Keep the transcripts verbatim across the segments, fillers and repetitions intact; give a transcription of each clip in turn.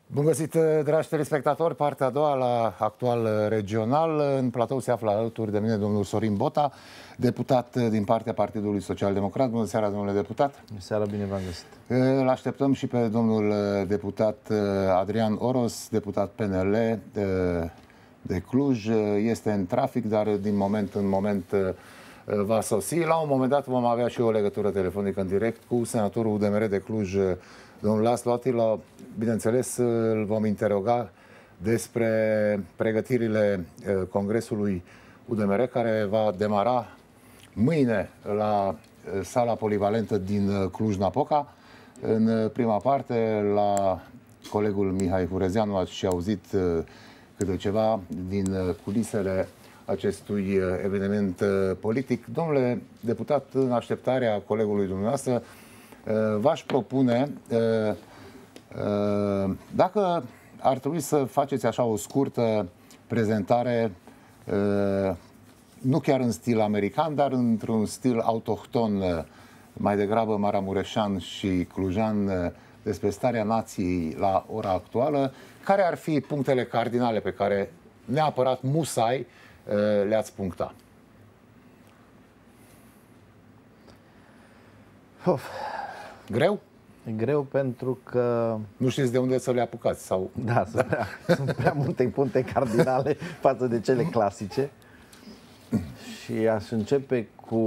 Bun găsit, dragi telespectatori, partea a doua la Actual Regional. În platou se află alături de mine domnul Sorin Bota, deputat din partea Partidului Social Democrat. Bună seara, domnule deputat. Bună seara, bine v-am găsit. Îl așteptăm și pe domnul deputat Adrian Oros, deputat P N L de Cluj. Este în trafic, dar din moment în moment va sosi. La un moment dat vom avea și o legătură telefonică în direct cu senatorul U D M R de Cluj, domnul Laszlo Attila. Bineînțeles, îl vom interoga despre pregătirile Congresului U D M R, care va demara mâine la sala polivalentă din Cluj-Napoca. În prima parte, la colegul Mihai Hurezeanu ați și auzit câte ceva din culisele acestui eveniment politic. Domnule deputat, în așteptarea colegului dumneavoastră, v-aș propune, dacă ar trebui să faceți așa o scurtă prezentare, nu chiar în stil american, dar într-un stil autohton, mai degrabă maramureșan și clujan, despre starea nației la ora actuală, care ar fi punctele cardinale pe care neapărat musai le-ați puncta? Of. Greu? E greu pentru că... Nu știți de unde să le apucați? Sau... Da, sunt prea, sunt prea multe puncte cardinale față de cele clasice. Și aș începe cu,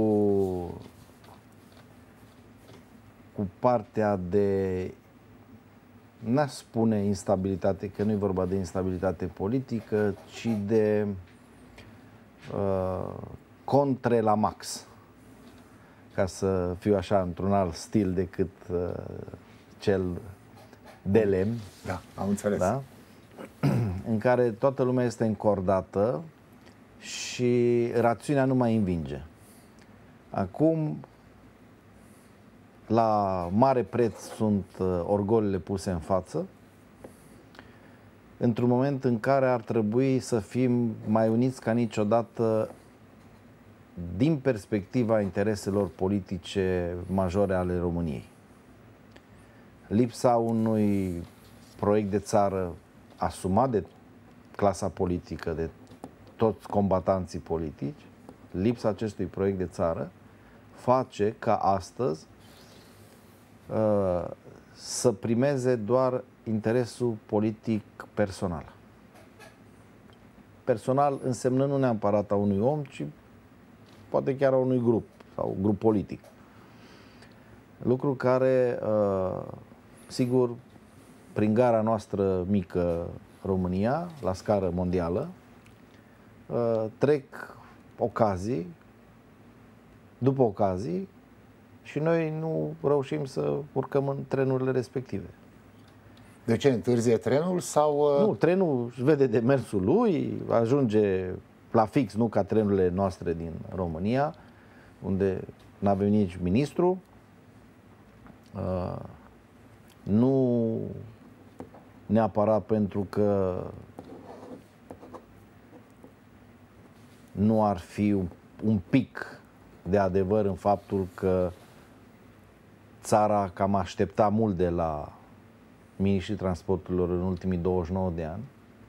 cu partea de... n-aș spune instabilitate, că nu e vorba de instabilitate politică, ci de uh, contre la max. Ca să fiu așa într-un alt stil decât uh, cel de lemn. Da, am înțeles. Da? În care toată lumea este încordată și rațiunea nu mai învinge. Acum, la mare preț sunt uh, orgolile puse în față, într-un moment în care ar trebui să fim mai uniți ca niciodată din perspectiva intereselor politice majore ale României. Lipsa unui proiect de țară asumat de clasa politică, de toți combatanții politici, lipsa acestui proiect de țară face ca astăzi uh, să primeze doar interesul politic personal. Personal însemnând nu neapărat a unui om, ci poate chiar a unui grup sau grup politic. Lucru care, uh, sigur, prin gara noastră mică România, la scară mondială, uh, trec ocazii, după ocazii, și noi nu reușim să urcăm în trenurile respective. De ce? Întârzie trenul sau... Uh... Nu, trenul își vede de mersul lui, ajunge la fix, nu ca trenurile noastre din România, unde nu avem nici ministru, uh, nu neapărat pentru că nu ar fi un, un pic de adevăr în faptul că țara cam aștepta mult de la miniștrii transporturilor în ultimii douăzeci și nouă de ani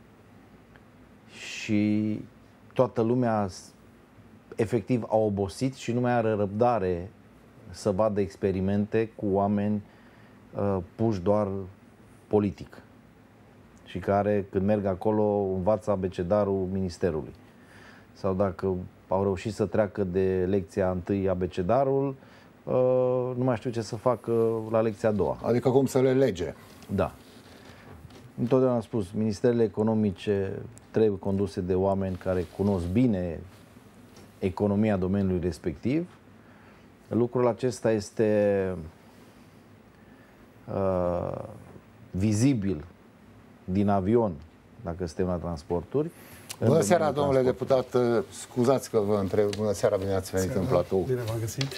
și toată lumea efectiv a obosit și nu mai are răbdare să vadă experimente cu oameni uh, puși doar politic și care, când merg acolo, învață abecedarul ministerului. Sau dacă au reușit să treacă de lecția întâi abecedarul, uh, nu mai știu ce să facă la lecția a doua. Adică cum să le lege. Da. Întotdeauna am spus, ministerele economice trebuie conduse de oameni care cunosc bine economia domeniului respectiv. Lucrul acesta este uh, vizibil din avion, dacă suntem la transporturi. Bună seara, domnule deputat. Scuzați că vă întreb. Bună seara, bine ați venit în platou. Bine v-am găsit.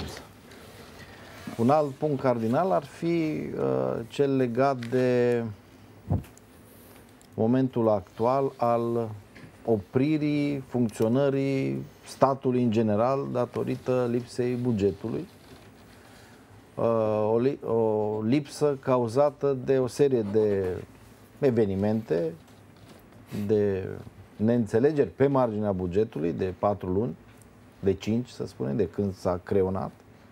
Un alt punct cardinal ar fi uh, cel legat de momentul actual al opririi funcționării statului în general datorită lipsei bugetului. Uh, o, li o lipsă cauzată de o serie de evenimente, de neînțelegeri pe marginea bugetului de patru luni, de cinci, să spunem, de când s-a creonat.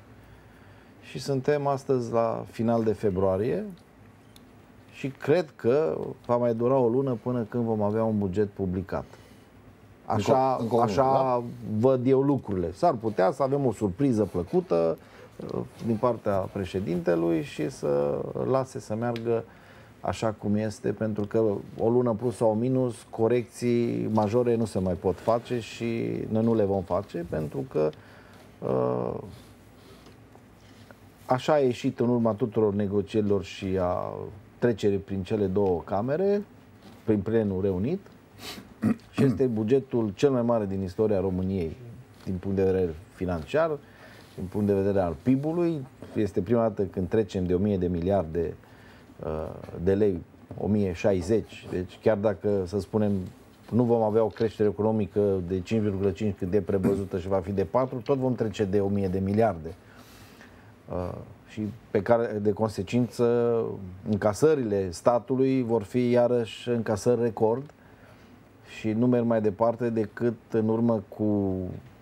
Și suntem astăzi la final de februarie și cred că va mai dura o lună până când vom avea un buget publicat. Așa, încă, încă așa da? văd eu lucrurile. S-ar putea să avem o surpriză plăcută din partea președintelui și să lase să meargă așa cum este, pentru că o lună plus sau minus, corecții majore nu se mai pot face și noi nu le vom face, pentru că uh, așa a ieșit în urma tuturor negocierilor și a trecerii prin cele două camere, prin plenul reunit, și este bugetul cel mai mare din istoria României, din punct de vedere financiar, din punct de vedere al P I B-ului. Este prima dată când trecem de o mie de miliarde de lei, o mie șaizeci. Deci chiar dacă, să spunem, nu vom avea o creștere economică de cinci virgulă cinci cât de prevăzută și va fi de patru, tot vom trece de o mie de miliarde. Și pe care, de consecință, încasările statului vor fi iarăși încasări record și nu merg mai departe decât în urmă cu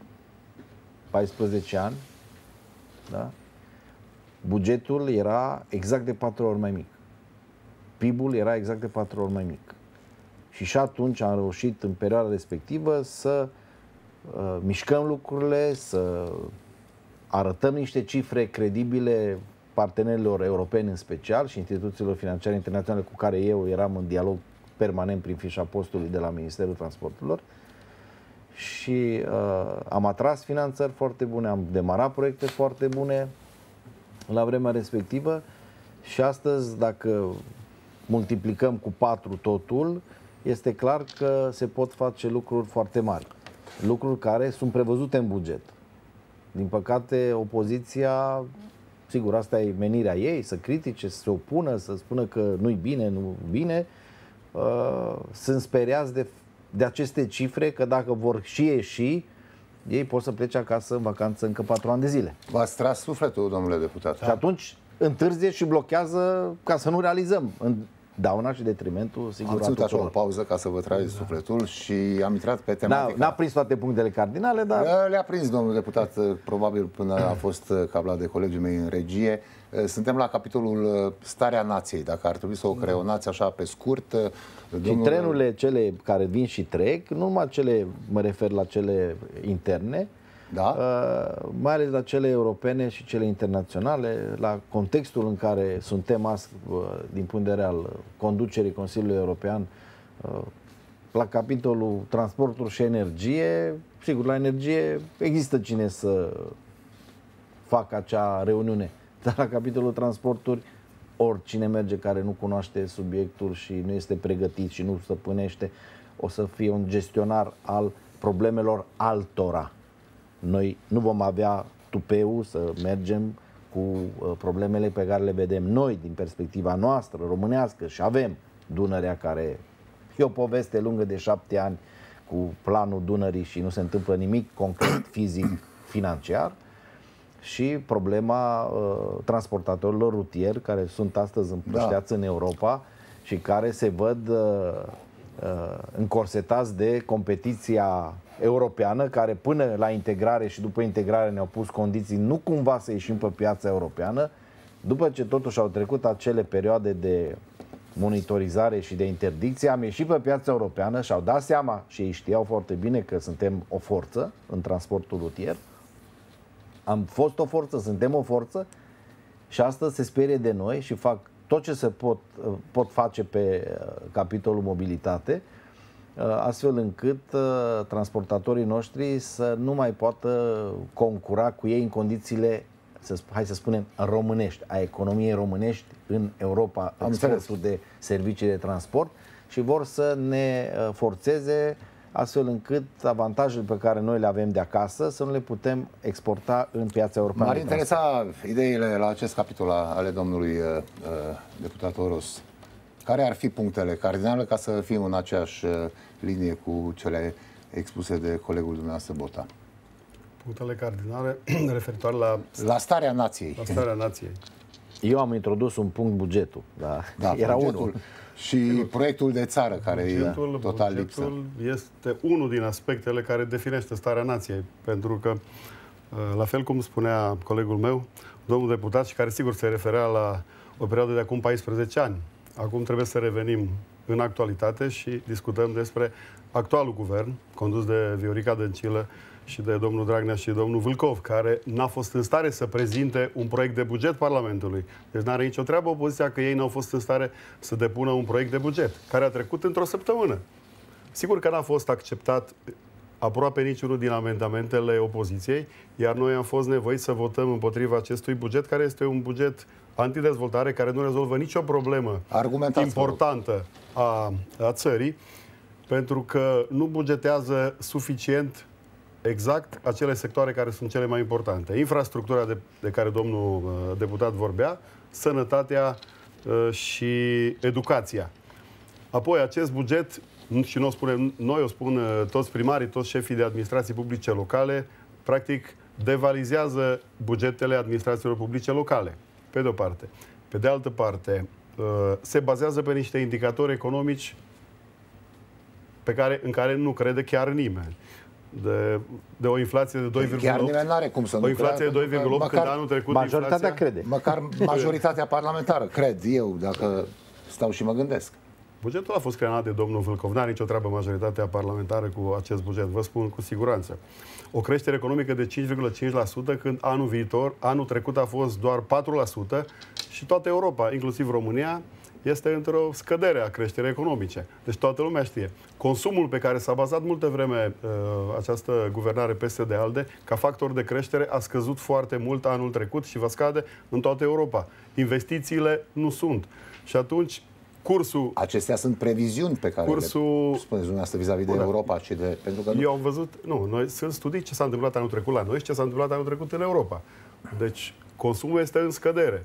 paisprezece ani, da? Bugetul era exact de patru ori mai mic. P I B-ul era exact de patru ori mai mic. Și și atunci am reușit în perioada respectivă să uh, mișcăm lucrurile, să arătăm niște cifre credibile partenerilor europeni în special și instituțiilor financiare internaționale cu care eu eram în dialog permanent prin fișa postului de la Ministerul Transporturilor. Și uh, am atras finanțări foarte bune, am demarat proiecte foarte bune la vremea respectivă și astăzi, dacă multiplicăm cu patru totul, este clar că se pot face lucruri foarte mari. Lucruri care sunt prevăzute în buget. Din păcate, opoziția, sigur, asta e menirea ei, să critique, să se opună, să spună că nu-i bine, nu bine. Uh, sunt speriați de, de aceste cifre, că dacă vor și ieși, ei pot să plece acasă în vacanță încă patru ani de zile. V-ați tras sufletul, domnule deputat. Da. Și atunci întârzie și blochează ca să nu realizăm în dauna și detrimentul, sigur, am ținut așa o pauză ca să vă trageți da. sufletul și am intrat pe tematica. N-a prins toate punctele cardinale, dar... Le-a prins, domnul deputat, probabil până a fost cablat de colegii mei în regie. Suntem la capitolul Starea Nației, dacă ar trebui să o creonați așa pe scurt. Și domnul... trenurile cele care vin și trec, nu numai cele, mă refer la cele interne, da? uh, mai ales la cele europene și cele internaționale, la contextul în care suntem azi, uh, din punct de vedere al conducerii Consiliului European, uh, la capitolul transporturi și energie. Sigur, la energie există cine să facă acea reuniune, dar la capitolul transporturi oricine merge care nu cunoaște subiectul și nu este pregătit și nu stăpânește, o să fie un gestionar al problemelor altora. Noi nu vom avea tupeul să mergem cu problemele pe care le vedem noi din perspectiva noastră românească și avem Dunărea, care e o poveste lungă de șapte ani cu planul Dunării și nu se întâmplă nimic concret, fizic, financiar, și problema uh, transportatorilor rutieri care sunt astăzi împrășteați da. în Europa și care se văd uh, uh, încorsetați de competiția europeană, care până la integrare și după integrare ne-au pus condiții nu cumva să ieșim pe piața europeană, după ce totuși au trecut acele perioade de monitorizare și de interdicție, am ieșit pe piața europeană și au dat seama, și ei știau foarte bine că suntem o forță în transportul rutier, am fost o forță, suntem o forță și astăzi se sperie de noi și fac tot ce se pot, pot face pe capitolul mobilitate, astfel încât transportatorii noștri să nu mai poată concura cu ei în condițiile, să, hai să spunem, românești, a economiei românești în Europa, exportul de servicii de transport, și vor să ne forțeze astfel încât avantajele pe care noi le avem de acasă să nu le putem exporta în piața europeană. M-ar interesa ideile la acest capitol ale domnului uh, deputat Oros. Care ar fi punctele cardinale ca să fim în aceeași linie cu cele expuse de colegul dumneavoastră Bota? Punctele cardinale referitoare la... La starea nației. La starea nației. Eu am introdus un punct, bugetul. Da, da era bugetul unul. Și proiectul de țară, care bugetul, e total lipsă. Bugetul este unul din aspectele care definește starea nației. Pentru că, la fel cum spunea colegul meu, domnul deputat, și care sigur se referea la o perioadă de acum paisprezece ani. Acum trebuie să revenim în actualitate și discutăm despre actualul guvern, condus de Viorica Dăncilă și de domnul Dragnea și domnul Vâlcov, care n-a fost în stare să prezinte un proiect de buget Parlamentului. Deci n-are nicio treabă opoziția că ei n-au fost în stare să depună un proiect de buget, care a trecut într-o săptămână. Sigur că n-a fost acceptat aproape niciunul din amendamentele opoziției, iar noi am fost nevoiți să votăm împotriva acestui buget, care este un buget antidezvoltare, care nu rezolvă nicio problemă importantă a, a țării, pentru că nu bugetează suficient exact acele sectoare care sunt cele mai importante. Infrastructura de, de care domnul uh, deputat vorbea, sănătatea uh, și educația. Apoi, acest buget, și nu o spunem noi, o spun uh, toți primarii, toți șefii de administrații publice locale, practic devalizează bugetele administrațiilor publice locale, pe de o parte. Pe de altă parte, uh, se bazează pe niște indicatori economici pe care, în care nu crede chiar nimeni. De, de o inflație de doi virgulă opt. Chiar nimeni n-are cum să nu O inflație de doi virgulă opt, când anul trecut majoritatea inflația... crede. Măcar majoritatea parlamentară, cred eu, dacă stau și mă gândesc. Bugetul a fost creat de domnul Vâlcov. N-are nicio treabă majoritatea parlamentară cu acest buget, vă spun cu siguranță. O creștere economică de cinci virgulă cinci la sută, când anul viitor, anul trecut a fost doar patru la sută și toată Europa, inclusiv România, este într-o scădere a creșterii economice. Deci toată lumea știe. Consumul pe care s-a bazat multă vreme uh, această guvernare P S D-ALDE ca factor de creștere a scăzut foarte mult anul trecut și va scade în toată Europa. Investițiile nu sunt. Și atunci cursul... Acestea sunt previziuni pe care cursul... le spuneți dumneavoastră vis-a-vis de Europa și de... Pentru că nu... Eu am văzut... Nu, noi sunt studii ce s-a întâmplat anul trecut la noi și ce s-a întâmplat anul trecut în Europa. Deci consumul este în scădere.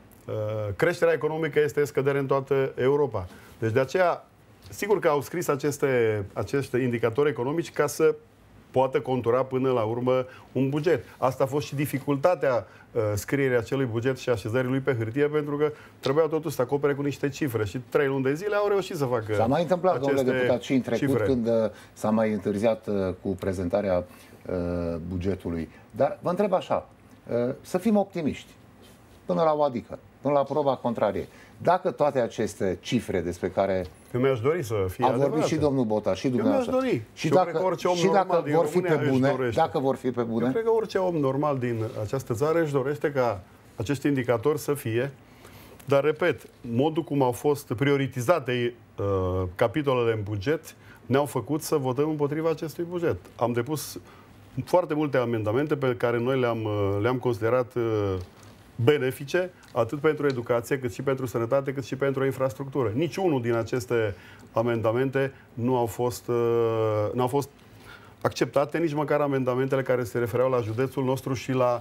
Creșterea economică este în scădere în toată Europa. Deci de aceea, sigur că au scris aceste, aceste indicatori economici ca să poată contura până la urmă un buget. Asta a fost și dificultatea uh, scrierii acelui buget și așezării lui pe hârtie, pentru că trebuiau totuși să acopere cu niște cifre și trei luni de zile au reușit să facă. S-a mai întâmplat, domnule deputat, și în trecut, cifre. când uh, s-a mai întârziat uh, cu prezentarea uh, bugetului. Dar vă întreb așa, uh, să fim optimiști, până la o adică, până la proba contrarie. Dacă toate aceste cifre despre care eu mi-aș dori să fie a adevărate. vorbit și domnul Bota și dumneavoastră, eu mi-aș dori. și dacă, și dacă vor fi pe bune, dacă vor fi pe bune, eu cred că orice om normal din această țară își dorește ca acești indicatori să fie, dar repet, modul cum au fost prioritizate uh, capitolele în buget ne-au făcut să votăm împotriva acestui buget. Am depus foarte multe amendamente pe care noi le-am le-am considerat uh, benefice, atât pentru educație, cât și pentru sănătate, cât și pentru infrastructură. Niciunul din aceste amendamente nu au fost, uh, nu au fost acceptate, nici măcar amendamentele care se refereau la județul nostru și la...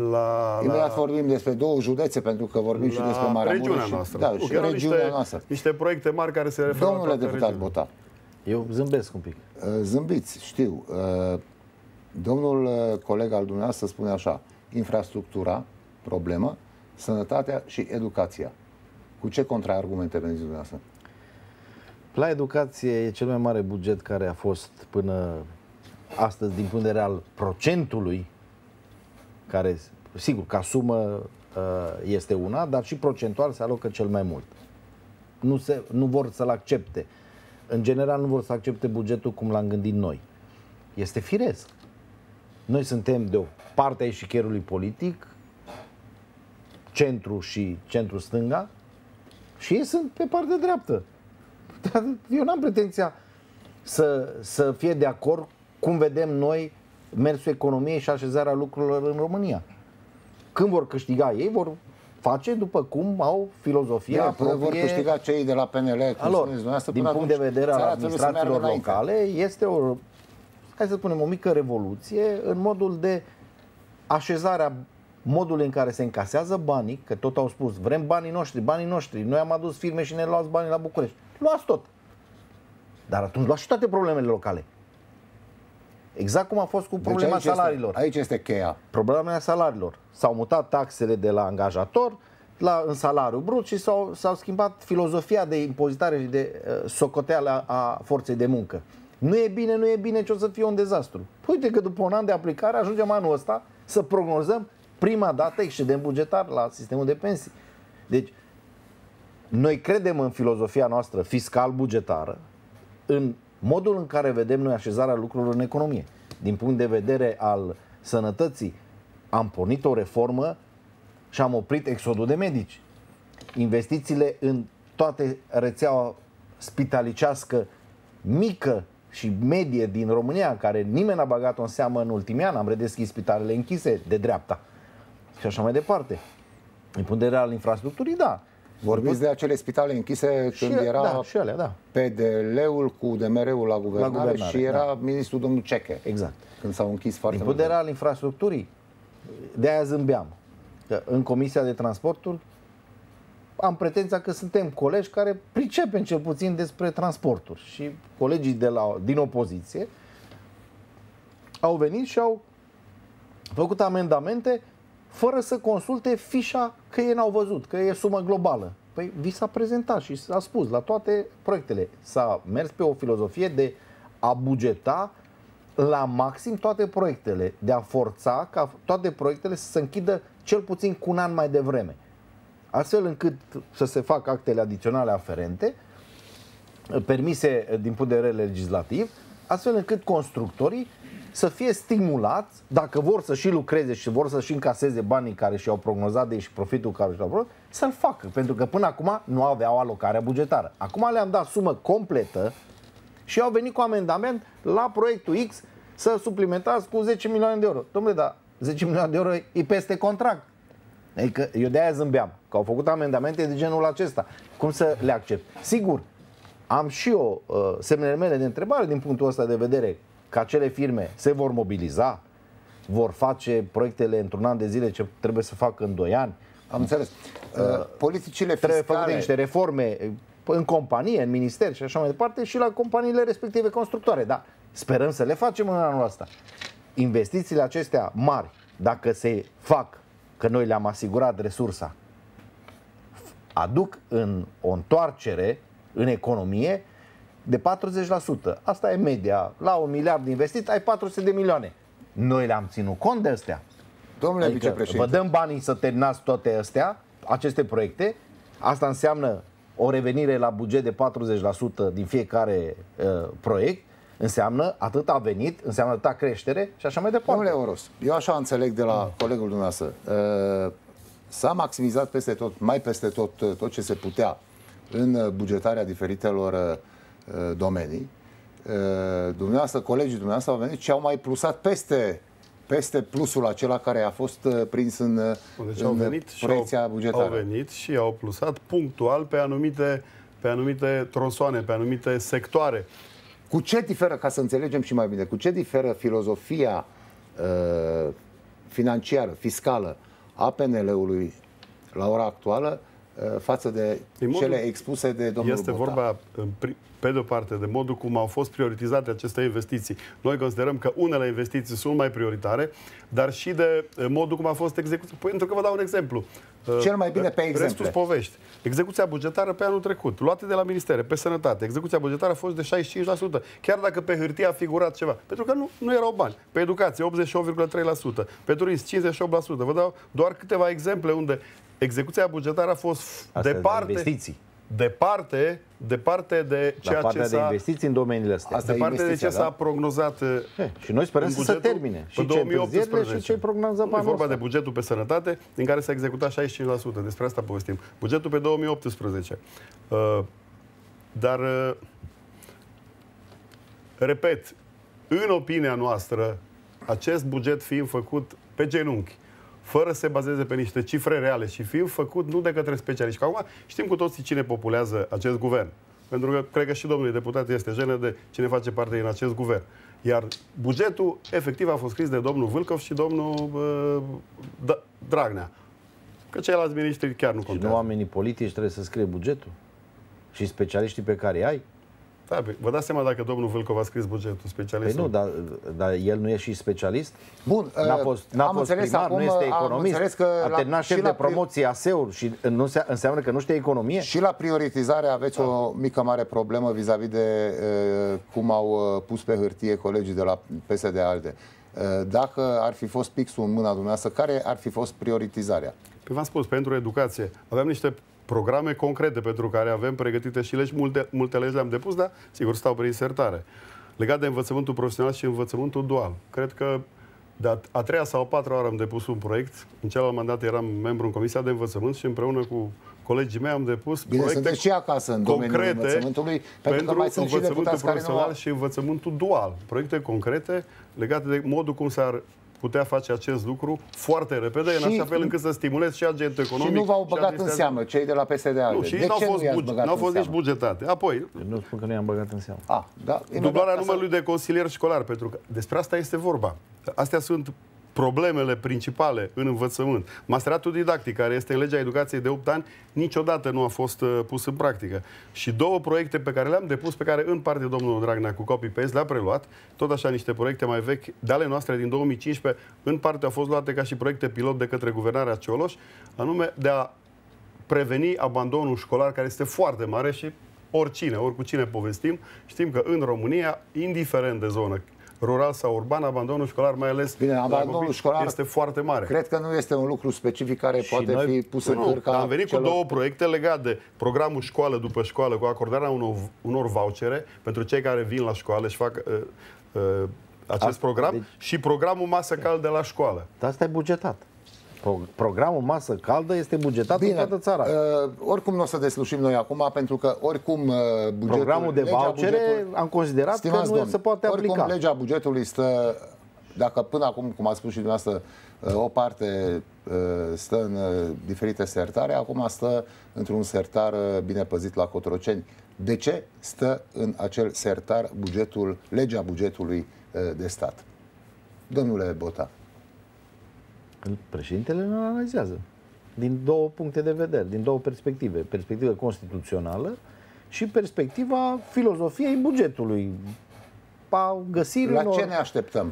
la Imediat vorbim despre două județe, pentru că vorbim și despre Maramureș. Regiunea și, noastră. Da, și regiunea niște, noastră. Niște proiecte mari care se referau Domnule la deputat regiunea. Bota. Eu zâmbesc un pic. Zâmbiți, știu. Domnul coleg al dumneavoastră spune așa: infrastructura, problemă, sănătatea și educația. Cu ce contraargumente veniți dumneavoastră? La educație e cel mai mare buget care a fost până astăzi, din punct de vedere al procentului, care, sigur, ca sumă este una, dar și procentual se alocă cel mai mult. Nu, se, nu vor să-l accepte. În general nu vor să accepte bugetul cum l-am gândit noi. Este firesc. Noi suntem de o parte a eșichierului politic, centru și centru-stânga, și ei sunt pe partea dreaptă. Eu n-am pretenția să, să fie de acord cum vedem noi mersul economiei și așezarea lucrurilor în România. Când vor câștiga ei, vor face după cum au filozofia da, proprie. Vor câștiga cei de la P N L, cum Alor, spuneți dumneavoastră, din punct de vedere al administrațiilor locale, este o, hai să spunem, o mică revoluție în modul de așezarea, modul în care se încasează banii, că tot au spus, vrem banii noștri, banii noștri, noi am adus firme și ne luați banii la București. Luați tot. Dar atunci luați și toate problemele locale. Exact cum a fost cu problema deci aici salariilor. Este, aici este cheia. Problema salariilor. S-au mutat taxele de la angajator, la, în salariu brut și s-au, s-au schimbat filozofia de impozitare și de uh, socoteală a forței de muncă. Nu e bine, nu e bine, ce o să fie un dezastru. Uite că după un an de aplicare ajungem anul ăsta să prognozăm prima dată excedent bugetar la sistemul de pensii. Deci, noi credem în filozofia noastră fiscal-bugetară, în modul în care vedem noi așezarea lucrurilor în economie. Din punct de vedere al sănătății, am pornit o reformă și am oprit exodul de medici. Investițiile în toate rețeaua spitalicească mică și medie din România, în care nimeni n-a băgat-o în seamă în ultimii ani, am redeschis spitalele închise de dreapta și așa mai departe. Din punct de vedere al infrastructurii, da. Vorbiți de acele spitale închise și, când era da, și alea, da. P D L-ul cu U D M R-ul la guvernare, la guvernare și era da. ministrul domnul Ceche. Exact. Când s-au închis foarte Din punct de vedere al infrastructurii, de-aia zâmbeam. Că în Comisia de Transporturi am pretenția că suntem colegi care pricepem cel puțin despre transporturi. Și colegii de la, din opoziție au venit și au făcut amendamente fără să consulte fișa că ei n-au văzut, că e sumă globală. Păi vi s-a prezentat și s-a spus la toate proiectele. S-a mers pe o filozofie de a bugeta la maxim toate proiectele, de a forța ca toate proiectele să se închidă cel puțin cu un an mai devreme. Astfel încât să se facă actele adiționale aferente, permise din punct de vedere legislativ, astfel încât constructorii să fie stimulați, dacă vor să și lucreze și vor să și încaseze banii care și-au prognozat de și profitul care și-au prognozat, să-l facă. Pentru că până acum nu aveau alocarea bugetară. Acum le-am dat sumă completă și au venit cu amendament la proiectul X să suplimentați cu zece milioane de euro. Dom'le, dar zece milioane de euro e peste contract. Adică eu de-aia zâmbeam, că au făcut amendamente de genul acesta. Cum să le accept? Sigur, am și eu uh, semnele mele de întrebare din punctul ăsta de vedere, că acele firme se vor mobiliza, vor face proiectele într-un an de zile ce trebuie să facă în doi ani. Am înțeles. Uh, politicile fiscale... Trebuie făcute niște reforme în companie, în minister și așa mai departe și la companiile respective constructoare. Dar sperăm să le facem în anul ăsta. Investițiile acestea mari, dacă se fac, că noi le-am asigurat resursa, aduc în o întoarcere în economie de patruzeci la sută. Asta e media. La un miliard de investiții ai patru sute de milioane. Noi le-am ținut cont de astea. Domnule adică vicepreședinte, vă dăm banii să terminați toate astea, aceste proiecte. Asta înseamnă o revenire la buget de patruzeci la sută din fiecare uh, proiect. Înseamnă atât a venit, înseamnă atâta creștere și așa mai departe. Domnule Oros, eu așa înțeleg de la colegul dumneavoastră. Uh, s-a maximizat peste tot, mai peste tot, tot ce se putea în bugetarea diferitelor uh, domenii. Uh, dumneavoastră, colegii dumneavoastră au venit și au mai plusat peste, peste plusul acela care a fost uh, prins în, deci în au venit proiecția au, bugetară. Au venit și au plusat punctual pe anumite, pe anumite tronsoane, pe anumite sectoare. Cu ce diferă, ca să înțelegem și mai bine, cu ce diferă filozofia uh, financiară, fiscală a P N L-ului la ora actuală uh, față de modul, cele expuse de domnul Este Bota? vorba, pe de o parte, de modul cum au fost prioritizate aceste investiții. Noi considerăm că unele investiții sunt mai prioritare, dar și de modul cum a fost execuția. Pentru că vă dau un exemplu. Cel mai bine pe exemple. Restul povești. Execuția bugetară pe anul trecut, luate de la ministere, pe sănătate, execuția bugetară a fost de șaizeci și cinci la sută. Chiar dacă pe hârtie a figurat ceva. Pentru că nu, nu erau bani. Pe educație, optzeci și opt virgulă trei la sută. Pe turism, cincizeci și opt la sută. Vă dau doar câteva exemple unde execuția bugetară a fost Astea departe... de investiții. Departe, departe de ceea la ce de s-a... investiții în domeniile astea. Asta departe de ce s-a da? prognozat. He, și noi sperăm să se termine. Și ce întârzierile și ce prognozăm pe anul. E vorba ăsta. de bugetul pe sănătate, din care s-a executat șaizeci și cinci la sută. Despre asta povestim. Bugetul pe două mii optsprezece. Uh, dar, uh, repet, în opinia noastră, acest buget fiind făcut pe genunchi, fără să se bazeze pe niște cifre reale și fiind făcut nu de către specialiști. Că acum știm cu toții cine populează acest guvern. Pentru că cred că și domnul deputat este jenă de cine face parte din acest guvern. Iar bugetul efectiv a fost scris de domnul Vâlcov și domnul uh, Dragnea. Că ceilalți miniștri chiar nu contează. Și nu oamenii politici trebuie să scrie bugetul? Și specialiștii pe care îi ai? Da, vă dați seama dacă domnul Vâlcov a scris bugetul, specialistul? Păi nu, dar, dar el nu e și specialist? Bun, n-a fost, n-a fost primar, acum, nu este economist, că a terminat șef de promoție A S E U și nu se, înseamnă că nu știe economie? Și la prioritizare aveți da. o mică mare problemă vis-a-vis de uh, cum au uh, pus pe hârtie colegii de la P S D-ALDE. Uh, dacă ar fi fost pixul în mâna dumneavoastră, care ar fi fost prioritizarea? Păi v-am spus, pentru educație. Aveam niște programe concrete pentru care avem pregătite și legi, multe, multe legi le-am depus, dar sigur stau pe insertare. Legat de învățământul profesional și învățământul dual. Cred că de a, a treia sau a patra oară am depus un proiect. În celălalt mandat eram membru în Comisia de Învățământ și împreună cu colegii mei am depus Bine, proiecte și acasă în domeniul învățământului, pentru, că mai sunt și învățământul profesional care nu... și învățământul dual. Proiecte concrete legate de modul cum s-ar putea face acest lucru foarte repede, și, în așa fel încât să stimulezi și agentul economic. Și nu v-au băgat în seamă cei de la P S D-ALDE. Nu, și de n-au ce fost, nu buge, n-au fost nici bugetate. Apoi, eu nu spun că nu i-am băgat în seamă. A, da, dublarea numărului de consilieri școlari, pentru că despre asta este vorba. Astea sunt problemele principale în învățământ. Masteratul didactic, care este în legea educației de opt ani, niciodată nu a fost uh, pus în practică. Și două proiecte pe care le-am depus, pe care în parte domnul Dragnea cu copy-paste le-a preluat, tot așa niște proiecte mai vechi de ale noastre din două mii cincisprezece, în parte au fost luate ca și proiecte pilot de către guvernarea Cioloș, anume de a preveni abandonul școlar, care este foarte mare și oricine, oricine povestim, știm că în România, indiferent de zonă, rural sau urban, abandonul școlar, mai ales Bine, abandonul școlar este foarte mare. Cred că nu este un lucru specific care și poate noi, fi pus în cârca. Am venit celor... cu două proiecte legate de programul școală după școală, cu acordarea unor, unor vouchere pentru cei care vin la școală și fac uh, uh, acest asta, program, deci... și programul masă caldă la școală. Dar asta e bugetat. Programul masă caldă este bugetat Bine, în toată țara. Uh, oricum nu o să deslușim noi acum, pentru că oricum uh, bugetul... Programul de vouchere bugetul, am considerat că nu domn, se poate aplica. Oricum legea bugetului stă, dacă până acum, cum ați spus și dumneavoastră, uh, o parte uh, stă în uh, diferite sertare, acum stă într-un sertar uh, bine păzit la Cotroceni. De ce stă în acel sertar bugetul, legea bugetului uh, de stat? Domnule Bota. Președintele îl analizează din două puncte de vedere, din două perspective. Perspectiva constituțională și perspectiva filozofiei bugetului. A găsirii La unor... ce ne așteptăm?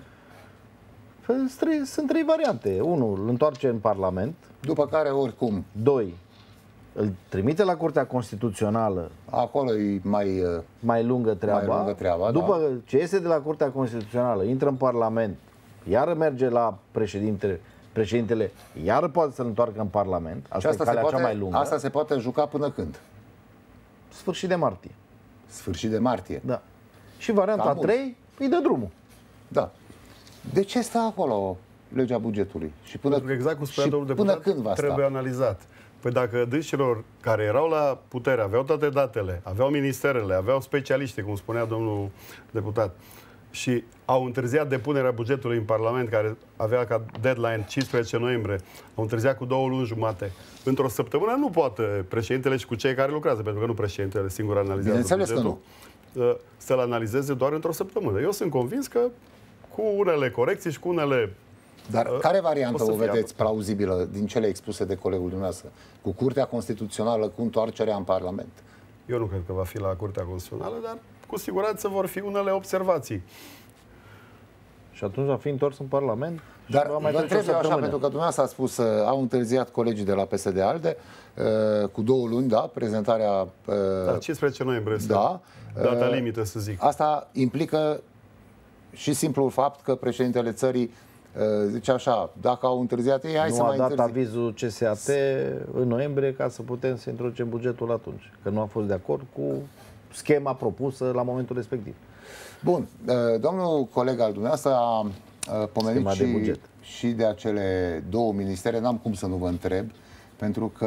Sunt trei variante. Unu, îl întoarce în Parlament. După care, oricum. Doi, îl trimite la Curtea Constituțională. Acolo e mai, mai lungă treaba. Mai lungă treaba, După da. ce iese de la Curtea Constituțională, intră în Parlament, iar merge la președintele, președintele iar poate să-l întoarcă în Parlament. Asta, asta e calea poate, cea mai lungă. Asta se poate juca până când? Sfârșit de martie. Sfârșit de martie? Da. Și varianta a trei îi dă drumul. Da. De ce stă acolo legea bugetului? Și până, exact cum spunea domnul deputat, deputat, când va trebuie sta? analizat. Păi dacă dâșilor care erau la putere, aveau toate datele, aveau ministerele, aveau specialiști, cum spunea domnul deputat, și au întârziat depunerea bugetului în Parlament, care avea ca deadline cincisprezece noiembrie, au întârziat cu două luni jumate. Într-o săptămână nu poate președintele și cu cei care lucrează, pentru că nu președintele singur analizează bugetul, să-l analizeze doar într-o săptămână. Eu sunt convins că cu unele corecții și cu unele... Dar uh, care variantă o vedeți plauzibilă din cele expuse de colegul dumneavoastră? Cu Curtea Constituțională, cu întoarcerea în Parlament? Eu nu cred că va fi la Curtea Constituțională, dar cu siguranță vor fi unele observații. Și atunci va fi întors în Parlament? Dar vă întreb eu așa, pentru că dumneavoastră a spus uh, au întârziat colegii de la P S D-ALDE uh, cu două luni, da, prezentarea... Uh, da, cincisprezece noiembrie este da, data uh, limită, să zic. Asta implică și simplul fapt că președintele țării zice așa, dacă au întârziat ei, hai nu să mai întârzi. Nu a dat întârzi. avizul C S A T în noiembrie ca să putem să introducem bugetul atunci. Că nu a fost de acord cu schema propusă la momentul respectiv. Bun. Domnul coleg al dumneavoastră a pomenit și de, și de acele două ministere. N-am cum să nu vă întreb, pentru că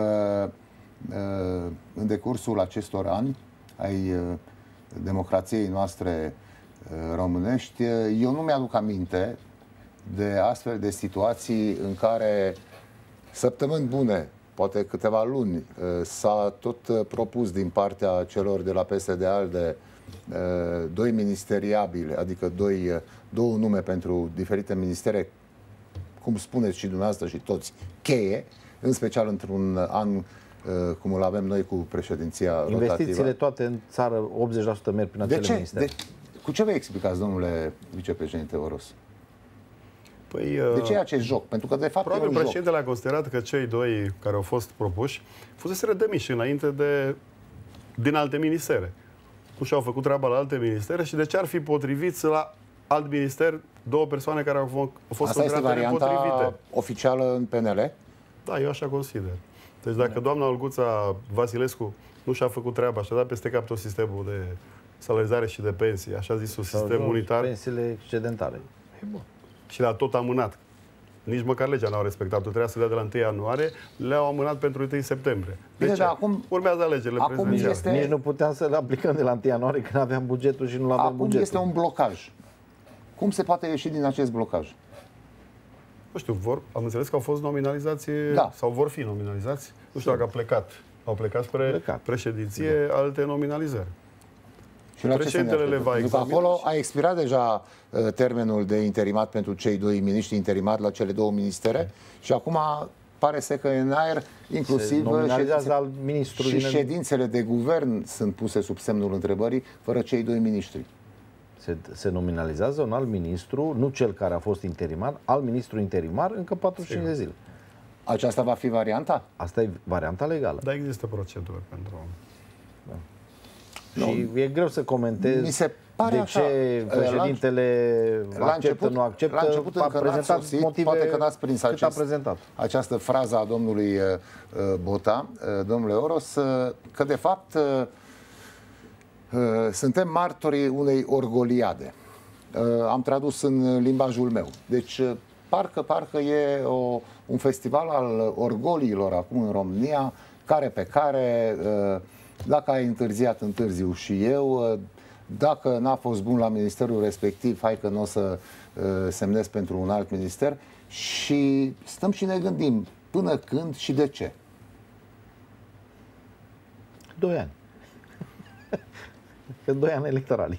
în decursul acestor ani ai democrației noastre românești, eu nu mi-aduc aminte de astfel de situații în care săptămâni bune, poate câteva luni, s-a tot propus din partea celor de la P S D-ALDE doi ministeriabili, adică doi, două nume pentru diferite ministere, cum spuneți și dumneavoastră și toți, cheie, în special într-un an cum îl avem noi cu președinția rotativă. Investițiile toate în țară, optzeci la sută merg prin acele de ce? ministere. De, cu ce vă explicați, domnule vicepreședinte Oros? Păi, de ce e acest joc? Pentru că, de fapt, probabil e un președintele joc. a considerat că cei doi care au fost propuși fuseseră demiși înainte de din alte ministere. Nu și-au făcut treaba la alte ministere și de ce ar fi potrivit la alt minister două persoane care au fost Asta este varianta nepotrivite? oficială în P N L? Da, eu așa consider. Deci dacă doamna Olguța Vasilescu nu și-a făcut treaba și a dat peste cap tot sistemul de salarizare și de pensii, așa zisul sistem Sau unitar, pensiile excedentare. e bun. Și le-a tot amânat. Nici măcar legea n-au respectat-o. Trebuia să le dea de la întâi ianuarie, le-au amânat pentru întâi septembrie. De Bine, ce? dar acum- Urmează alegerile acum prezidențiale. este- Nici nu puteam să le aplicăm de la întâi ianuarie când aveam bugetul și nu aveam Acum bugetul. este un blocaj. Cum se poate ieși din acest blocaj? Nu știu, vor, am înțeles că au fost nominalizați Da. sau vor fi nominalizați. Nu știu dacă a plecat. Au plecat spre Plecat. președinție alte nominalizări. Și la ce să ne Președintele le așteptăm? va Pentru că examina acolo și- a expirat deja uh, termenul de interimat pentru cei doi miniștri interimari la cele două ministere și acum pare să că e în aer, inclusiv Se nominalizează ședințe- alt ministru și din- ședințele de guvern sunt puse sub semnul întrebării fără cei doi miniștri. Se, se nominalizează un alt ministru, nu cel care a fost interimar, alt ministru interimar încă patruzeci și cinci de zile. Aceasta va fi varianta? Asta e varianta legală. Dar există procedură pentru... Și e greu să comentez Mi se pare de așa. ce președintele La acceptă, început- nu acceptă. la început a încă n-ați prezentat sosit, motive poate că n-ați prins cât acest- a prezentat. această frază a domnului uh, uh, Bota, uh, domnule Oros, uh, că de fapt uh, uh, suntem martorii unei orgoliade. Uh, am tradus în limbajul meu. Deci, uh, parcă, parcă e o, un festival al orgoliilor acum în România, care pe care, uh, dacă ai întârziat, întârziu și eu, uh, dacă n-a fost bun la ministerul respectiv, hai că nu o să uh, semnez pentru un alt minister. Și stăm și ne gândim până când și de ce. Doi ani. Că doi ani electorali.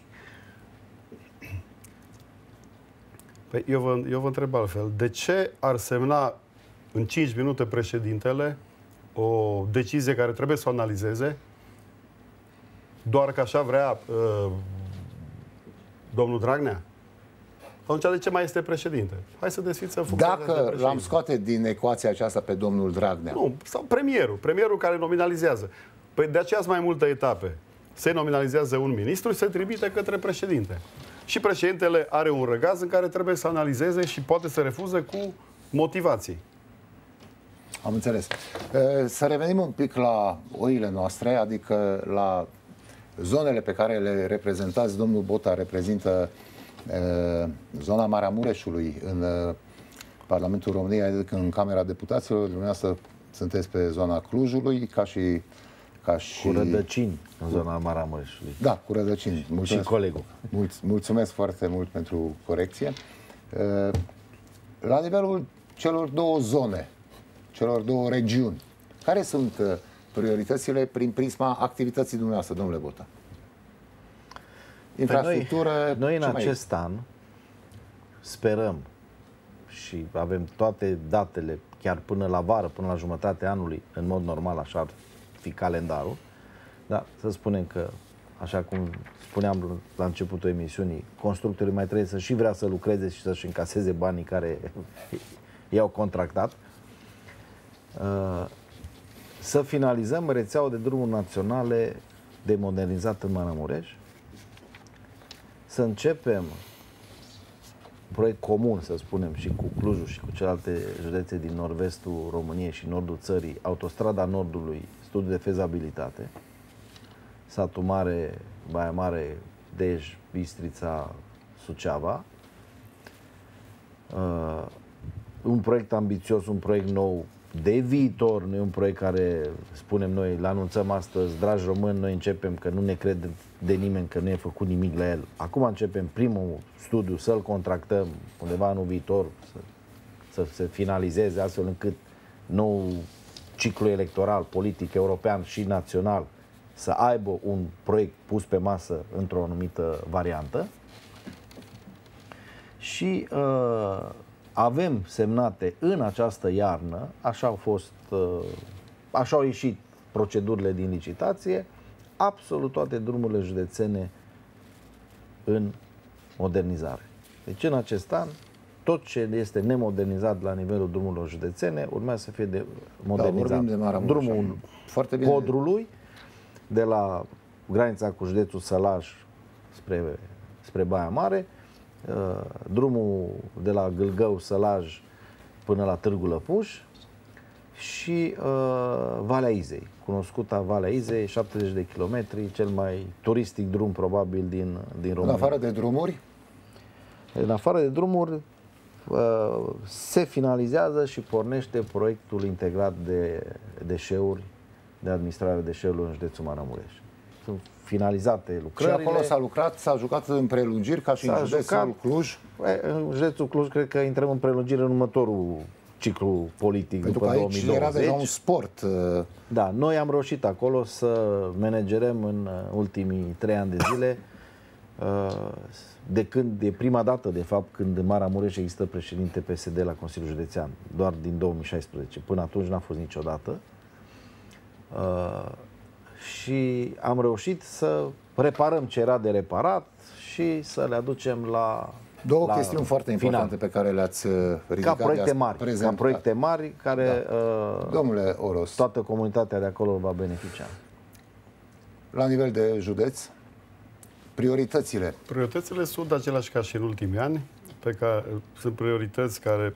Păi eu vă, eu vă întreb altfel. De ce ar semna în cinci minute președintele o decizie care trebuie să o analizeze doar că așa vrea uh, domnul Dragnea? Atunci de ce mai este președinte? Hai să desfițăm funcția de Dacă președinte. l-am scoate din ecuația aceasta pe domnul Dragnea, Nu, sau premierul. Premierul care nominalizează. Păi de aceea sunt mai multe etape. Se nominalizează un ministru și se trimite către președinte. Și președintele are un răgaz în care trebuie să analizeze și poate să refuze cu motivații. am înțeles. Să revenim un pic la oile noastre, adică la zonele pe care le reprezentați. Domnul Bota reprezintă zona Maramureșului în Parlamentul României, adică în Camera Deputaților. Dumneavoastră sunteți pe zona Clujului, ca și... Ca și... Cu rădăcini în zona Maramureșului. Da, cu rădăcini. Mulțumesc. Și colegul. Mulț- mulțumesc foarte mult pentru corecție. La nivelul celor două zone, celor două regiuni, care sunt prioritățile prin prisma activității dumneavoastră, domnule Bota? Infrastructură, Noi, noi în ce mai acest an sperăm și avem toate datele, chiar până la vară, până la jumătatea anului, în mod normal, așa ar fi calendarul, dar să spunem că, așa cum spuneam la începutul emisiunii, constructorii mai trebuie să și vrea să lucreze și să-și încaseze banii care i-au contractat, să finalizăm rețeaua de drumuri naționale de modernizat în Maramureș, să începem un proiect comun, să spunem, și cu Clujul și cu celelalte județe din nord-vestul României și nordul țării, Autostrada Nordului, studiu de fezabilitate, Satu Mare, Baia Mare, Dej, Bistrița, Suceava. Uh, un proiect ambițios, un proiect nou de viitor, nu e un proiect care, spunem noi, îl anunțăm astăzi, dragi români, noi începem, că nu ne crede de nimeni că nu e făcut nimic la el. Acum începem primul studiu, să-l contractăm undeva anul viitor, să, să se finalizeze, astfel încât nou ciclu electoral, politic, european și național să aibă un proiect pus pe masă într-o anumită variantă. Și uh, avem semnate în această iarnă, așa au fost, uh, așa au ieșit procedurile din licitație, absolut toate drumurile județene în modernizare. Deci în acest an, tot ce este nemodernizat la nivelul drumurilor județene urmează să fie de modernizat. Da, de Maramureș. Drumul Foarte bine. Codrului, de la granița cu județul Sălaj spre, spre Baia Mare, uh, drumul de la Gâlgău, Sălaj până la Târgu Lăpuș și uh, Valea Izei, cunoscuta Valea Izei, șaptezeci de kilometri, cel mai turistic drum probabil din, din România. În afară de drumuri? În afară de drumuri, uh, se finalizează și pornește proiectul integrat de deșeuri, de administrare deșeurilor în județul Maramureș. Sunt finalizate lucrările. Și acolo s-a lucrat, s-a jucat în prelungiri, ca și în județul jucat, Cluj? În județul Cluj cred că intrăm în prelungire în următorul ciclu politic. Pentru după că aici două mii douăzeci. era deja un sport. Da, noi am reușit acolo să managerăm în ultimii trei ani de zile, de când, de prima dată, de fapt, când în Maramureș există președinte P S D la Consiliul Județean, doar din două mii șaisprezece. Până atunci n-a fost niciodată. Uh, și am reușit să reparăm ce era de reparat și să le aducem la două la chestiuni foarte importante final. Pe care le-ați ridicat. Ca proiecte mari, ca proiecte mari care da. uh, Domnule Oros, toată comunitatea de acolo va beneficia. La nivel de județ, prioritățile. Prioritățile sunt aceleași ca și în ultimii ani, pe care sunt priorități care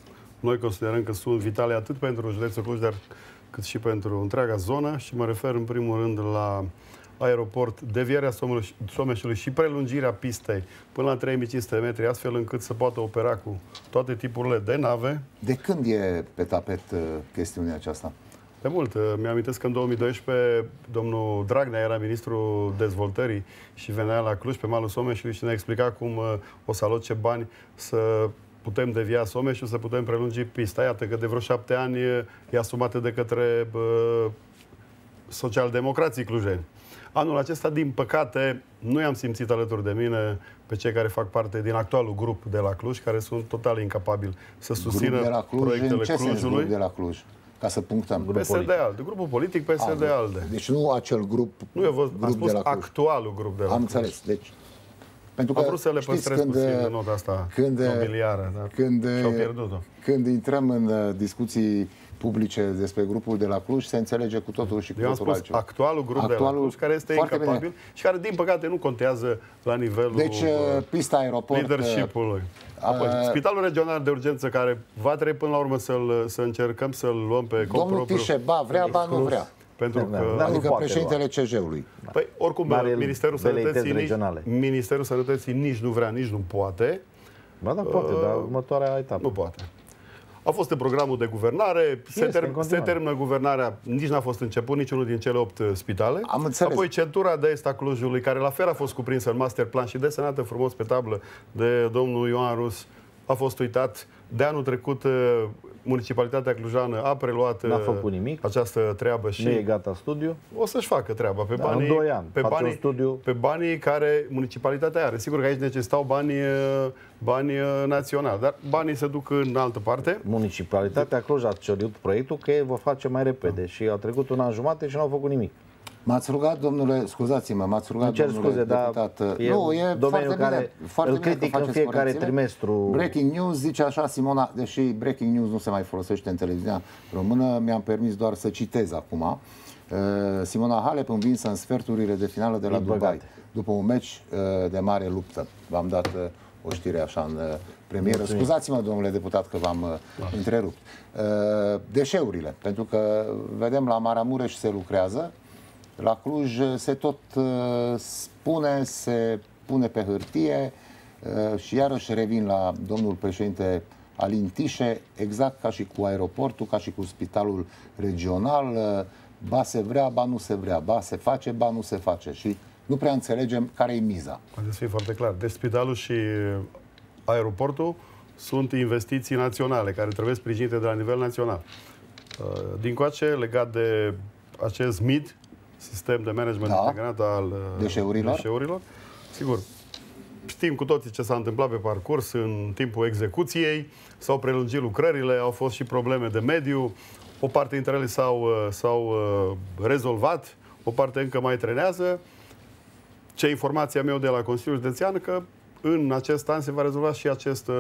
noi considerăm că sunt vitale atât pentru județul Cluj, dar cât și pentru întreaga zonă, și mă refer în primul rând la aeroport, devierea Someșului și prelungirea pistei până la trei mii cinci sute de metri, astfel încât să poată opera cu toate tipurile de nave. De când e pe tapet uh, chestiunea aceasta? De mult. Mi-amintesc că în două mii doisprezece domnul Dragnea era ministrul dezvoltării și venea la Cluj pe malul Someșului și ne explica cum uh, o să aloce bani să putem devia Someșul, să putem prelungi pista. Iată că de vreo șapte ani e asumată de către uh, socialdemocrații clujeni. Anul acesta, din păcate, nu i-am simțit alături de mine pe cei care fac parte din actualul grup de la Cluj, care sunt total incapabili să susțină grup de la Cluj, proiectele în ce Clujului. Sens grup de la Cluj? Ca să punctăm. P S D-ALDE, grupul politic P S D-ALDE. Deci nu acel grup. Nu, eu vă, am spus de la Cluj. actualul grup de la Am Cluj. înțeles. Deci, pentru că am vrut să le păstrez când, puțin în nota asta când, nobiliară, dar când, și-au pierdut-o. Când intrăm în discuții publice despre grupul de la Cluj, se înțelege cu totul și cu Eu am totul spus altceva. actualul grup actualul, de la Cluj, care este incapabil bine. Și care, din păcate, nu contează la nivelul deci, pista aeroport, leadership-ului. Apoi, uh, Spitalul Regional de Urgență, care va trebui până la urmă să-l, să încercăm să-l luăm pe cont domnul propriu. Tișe, ba vrea, ba nu vrea. Pentru da, că, da, adică președintele C J-ului. Păi, oricum, Ministerul Sănătății, nici, Ministerul Sănătății nici nu vrea, nici nu poate. Ba da, poate, uh, dar următoarea etapă. Nu poate. A fost în programul de guvernare, se, term- se termină guvernarea, nici n-a fost început niciunul din cele opt spitale. Am înțeles. Apoi centura de est a Clujului, care la fel a fost cuprinsă în master plan și desenată frumos pe tablă de domnul Ioan Rus, a fost uitat. De anul trecut, municipalitatea clujană a preluat N-a făcut nimic. această treabă și nu e gata studiu. O să-și facă treaba pe da, banii, în doi ani. pe banii, studiu. pe banii care municipalitatea are. Sigur că aici necesitau bani, bani naționali, dar banii se duc în altă parte. Municipalitatea Cluj a cerut proiectul că ei vor face mai repede și a trecut un an jumate și nu au făcut nimic. M-ați rugat, domnule, scuzați-mă, m-ați rugat, cer domnule scuze, deputat. Dar e nu, e foarte care bine, foarte îl bine critic că în faceți fiecare corecțiile. trimestru. Breaking news, zice așa Simona, deși breaking news nu se mai folosește în televiziunea română, mi-am permis doar să citez acum. Uh, Simona Halep învinsă în sferturile de finală de la Dubai, Băgate. după un meci uh, de mare luptă. V-am dat uh, o știre așa în uh, premieră. Mulțumim. Scuzați-mă, domnule deputat, că v-am uh, da. întrerupt. Uh, deșeurile, pentru că vedem la Maramureș se lucrează, la Cluj se tot uh, spune, se pune pe hârtie uh, și iarăși revin la domnul președinte Alin Tișe, exact ca și cu aeroportul, ca și cu spitalul regional, uh, ba se vrea, ba nu se vrea, ba se face, ba nu se face și nu prea înțelegem care e miza. Haideți să fie foarte clar. Deci spitalul și aeroportul sunt investiții naționale care trebuie sprijinite de la nivel național. Uh, din coace, legat de acest M I D, Sistem de Management da. Integrat al deșeurilor. deșeurilor. Sigur, știm cu toții ce s-a întâmplat pe parcurs în timpul execuției, s-au prelungit lucrările, au fost și probleme de mediu, O parte dintre ele s-au, s-au rezolvat, o parte încă mai trenează. Ce informația mea de la Consiliul Județean că în acest an se va rezolva și acest,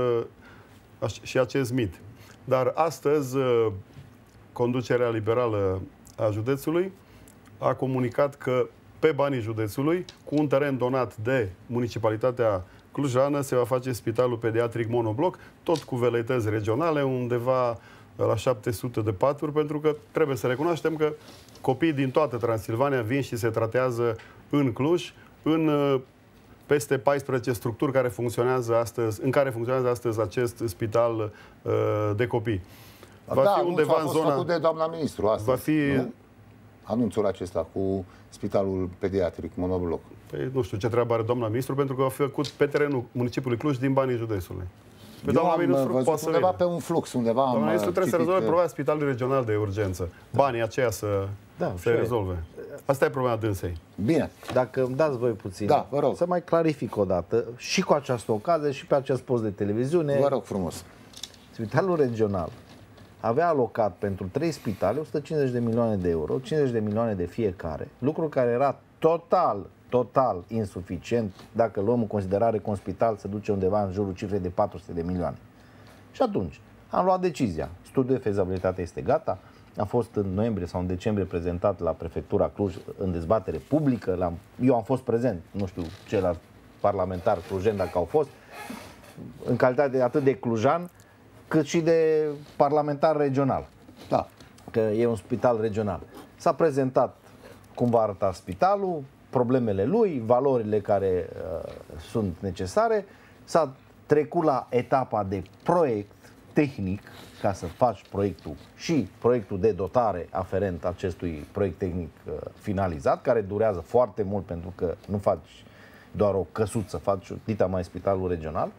și acest mit. Dar astăzi conducerea liberală a județului a comunicat că pe banii județului, cu un teren donat de municipalitatea clujană, se va face spitalul pediatric monobloc, tot cu veleități regionale, undeva la șapte sute de paturi, pentru că trebuie să recunoaștem că copiii din toată Transilvania vin și se tratează în Cluj, în peste paisprezece structuri care funcționează astăzi, în care funcționează astăzi acest spital uh, de copii. Va da, fi undeva a fost în zona făcut de doamna ministru astăzi. Va fi nu? Anunțul acesta cu spitalul pediatric monobloc. Păi nu știu ce treabă are doamna ministru, pentru că a făcut pe terenul municipiului Cluj din banii județului. Pe doamna ministru poate undeva să pe un flux, undeva doamna ministru trebuie citit... să rezolve problema spitalului regional de urgență. Banii aceia să da, se rezolve. Asta e problema dânsei. Bine. Dacă îmi dați voi puțin, da, vă rog. să mai clarific o dată și cu această ocazie și pe acest post de televiziune. Vă rog frumos. Spitalul regional avea alocat pentru trei spitale o sută cincizeci de milioane de euro, cincizeci de milioane de fiecare, lucru care era total, total insuficient dacă luăm în considerare că un spital se duce undeva în jurul cifrei de patru sute de milioane. Și atunci am luat decizia. Studiul de fezabilitate este gata. A fost în noiembrie sau în decembrie prezentat la Prefectura Cluj în dezbatere publică. Eu am fost prezent, nu știu ceilalți parlamentari clujeni dacă au fost, în calitate atât de clujan, cât și de parlamentar regional. Da. Că e un spital regional. S-a prezentat cum va arăta spitalul, problemele lui, valorile care uh, sunt necesare. S-a trecut la etapa de proiect tehnic, ca să faci proiectul și proiectul de dotare aferent acestui proiect tehnic uh, finalizat, care durează foarte mult pentru că nu faci doar o căsuță, faci dita mai spitalul regional.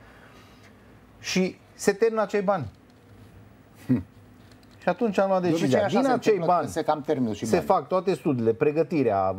Și se termină acei bani. Hm. Și atunci am luat decizia. Din acei bani se, cam și se bani. fac toate studiile, pregătirea,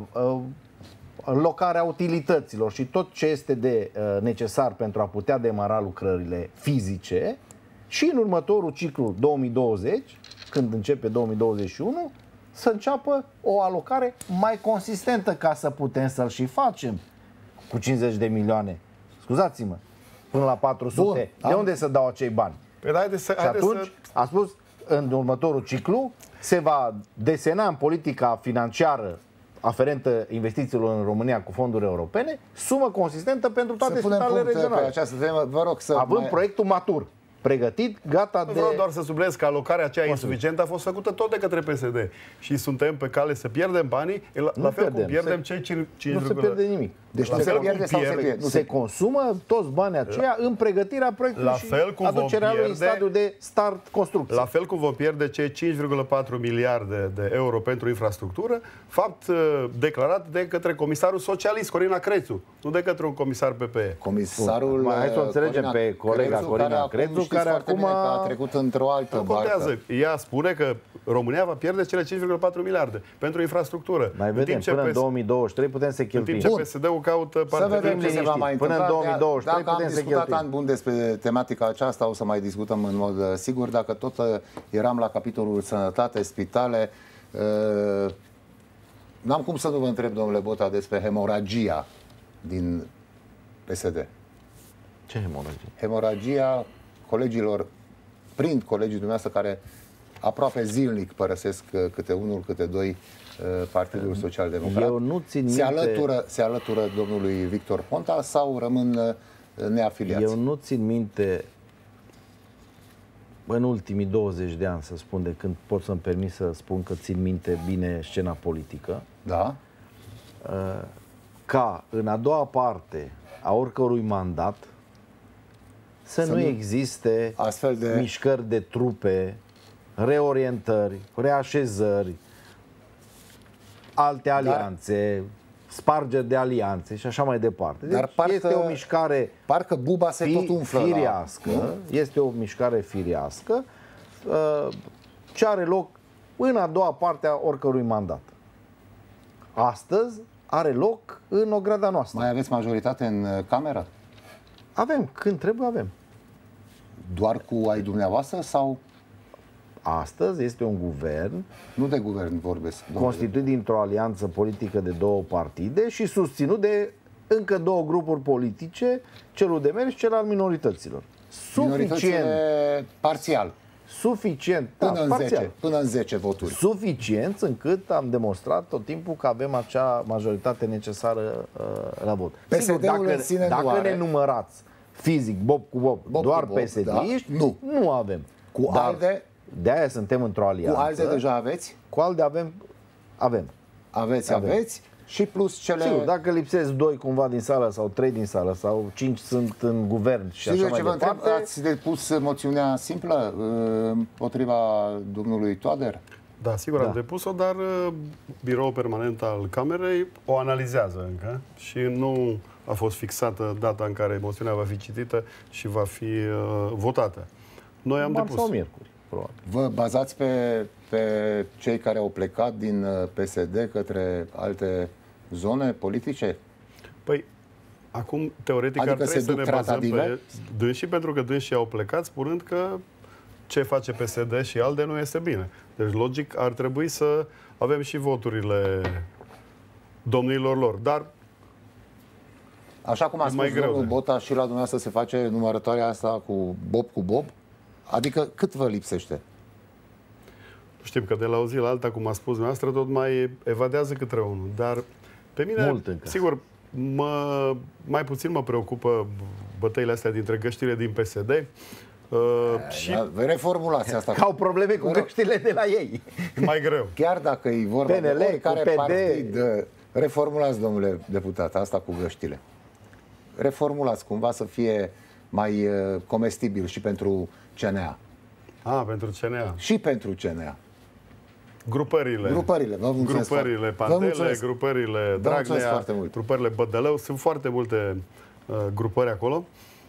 locarea utilităților și tot ce este de necesar pentru a putea demara lucrările fizice și în următorul ciclu două mii douăzeci, când începe două mii douăzeci și unu, să înceapă o alocare mai consistentă ca să putem să-l și facem cu cincizeci de milioane. Scuzați-mă. Până la patru sute. Bun, de am... unde să dau acei bani? Păi, haide să, și atunci să... a spus, în următorul ciclu se va desena în politica financiară aferentă investițiilor în România cu fonduri europene sumă consistentă pentru toate spitalele regionale. Pe această temă, vă rog să având mai... proiectul matur, pregătit, gata de... Vreau doar să subliniez că alocarea aceea insuficientă a fost făcută tot de către P S D. Și suntem pe cale să pierdem banii, la, la fel pierdem. cum pierdem se... cei cinci... Nu se pierde nimic. Deci la fel pierde sau se pierde? Nu se consumă toți banii aceia la... în pregătirea proiectului la fel cum și aducerea pierde... lui în stadiul de start construcție. La fel cum vom pierde cei cinci virgulă patru miliarde de euro pentru infrastructură, fapt declarat de către comisarul socialist Corina Crețu, nu de către un comisar P P E. Comisarul... Mai hai să o înțelegem pe colega Corina Crețu, care acum a trecut într-o altă barcă. Ea spune că România va pierde cele cinci virgulă patru miliarde pentru infrastructură. Mai vedem, până în două mii douăzeci și trei putem să cheltuim. În timp ce P S D-ul caută partea. Să vedem ce se va mai întâmpla. Până în două mii douăzeci și trei dacă putem am să discutat cheltuim. an bun despre tematica aceasta, o să mai discutăm în mod sigur. Dacă tot eram la capitolul sănătate, spitale, n-am cum să nu vă întreb, domnule Bota, despre hemoragia din P S D. Ce hemoragie? Hemoragia colegilor, prin colegii dumneavoastră care aproape zilnic părăsesc câte unul, câte doi Partidul Social Democrat. Eu nu țin minte... se, alătură, se alătură domnului Victor Ponta sau rămân neafiliați? Eu nu țin minte în ultimii douăzeci de ani, să spun, de când pot să-mi permit să spun că țin minte bine scena politică. Da. Ca în a doua parte a oricărui mandat să, să nu, nu existe astfel de mișcări de trupe, reorientări, reașezări, alte alianțe, dar, spargeri de alianțe și așa mai departe. Deci dar parcă, este o mișcare parcă buba se fi, tot umflă firească, la... este o mișcare firească ce are loc în a doua parte a oricărui mandat. Astăzi are loc în ograda noastră. Mai aveți majoritate în cameră? Avem, când trebuie avem. Doar cu ai dumneavoastră sau... Astăzi este un guvern, nu de guvern vorbesc, constituit dintr-o alianță politică de două partide și susținut de încă două grupuri politice, celul de mers și cel al minorităților. Suficient. Parțial. Suficient. Până, da, în parțial. zece, până în zece voturi. Suficient încât am demonstrat tot timpul că avem acea majoritate necesară uh, la vot. P S D-ul Sigur, în sine dacă, nu dacă are. ne numărați fizic, bob cu bob, bob doar cu bob, P S D-iști, da? Nu. nu avem. Cu Dar ALDE? De-aia suntem într-o alianță. Cu ALDE deja aveți? Cu ALDE avem. Avem. Aveți, Avem. aveți. Și plus cele... Sigur, dacă lipsesc doi cumva din sală sau trei din sală sau cinci sunt în guvern și Știți așa ce mai vă întreb? departe. Ați depus moțiunea simplă uh, împotriva domnului Toader? Da, sigur, Da. am depus-o, dar uh, biroul permanent al Camerei o analizează încă și nu a fost fixată data în care moțiunea va fi citită și va fi uh, votată. Noi am Marți depus. sau miercuri, probabil. Vă bazați pe, pe cei care au plecat din uh, P S D către alte zone politice? Păi, acum, teoretic, Adică ar trebui se să duc ne bazăm tratative? pe dânsii, pentru că dânsii au plecat spunând că ce face P S D și ALDE nu este bine. Deci, logic, ar trebui să avem și voturile domnilor lor. Dar, Așa cum a E spus mai greu domnul de- Bota, și la dumneavoastră se face numărătoarea asta cu bob cu bob? Adică cât vă lipsește? știm că de la o zi la alta, cum a spus dumneavoastră, tot mai evadează câte unul. Dar pe mine, Mult încă. sigur, mă, mai puțin mă preocupă bătăile astea dintre găștile din P S D. Uh, și Da, reformulați asta. Că au probleme cu Vă rog. găștile de la ei. mai greu. Chiar dacă e vorba P N L, de oricare cu P D. partid, reformulați, domnule deputat, asta cu găștile. Reformulați cumva să fie mai uh, comestibil și pentru C N A. A, pentru C N A. Și pentru C N A. Grupările. Grupările, vă mulțumesc Grupările foarte- vă Pandele, mulțumesc. grupările mulțumesc Dragnea, foarte mult. grupările Bădălău. Sunt foarte multe uh, grupări acolo.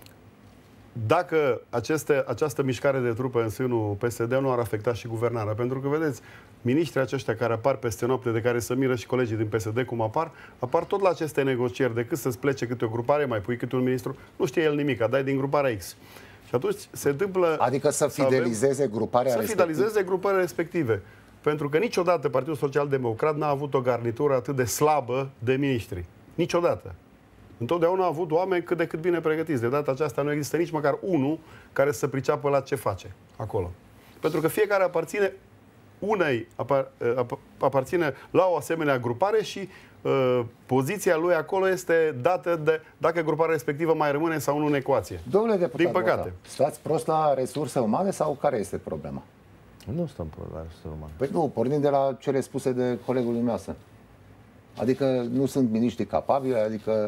Dacă aceste, această mișcare de trupe în sânul P S D nu ar afecta și guvernarea, pentru că, vedeți, miniștrii aceștia care apar peste noapte, de care se miră și colegii din P S D cum apar, apar tot la aceste negocieri, decât să-ți plece câte o grupare, mai pui câte un ministru, nu știe el nimic, dai din gruparea X. Și atunci se întâmplă... Adică să fidelizeze avem, gruparea Să respectivă. fidelizeze grupările respective. Pentru că niciodată Partidul Social Democrat n-a avut o garnitură atât de slabă de miniștri. Niciodată. Întotdeauna a avut oameni cât de cât bine pregătiți. De data aceasta nu există nici măcar unul care să priceapă la ce face acolo. Pentru că fiecare aparține unei, apar, aparține la o asemenea grupare și uh, poziția lui acolo este dată de dacă gruparea respectivă mai rămâne sau nu în ecuație. Domnule deputat Din păcate. Bota, stați prost la resurse umane sau care este problema? Nu stăm pe la român. Păi nu, pornind de la cele spuse de colegul dumneavoastră. Adică nu sunt miniștri capabili, adică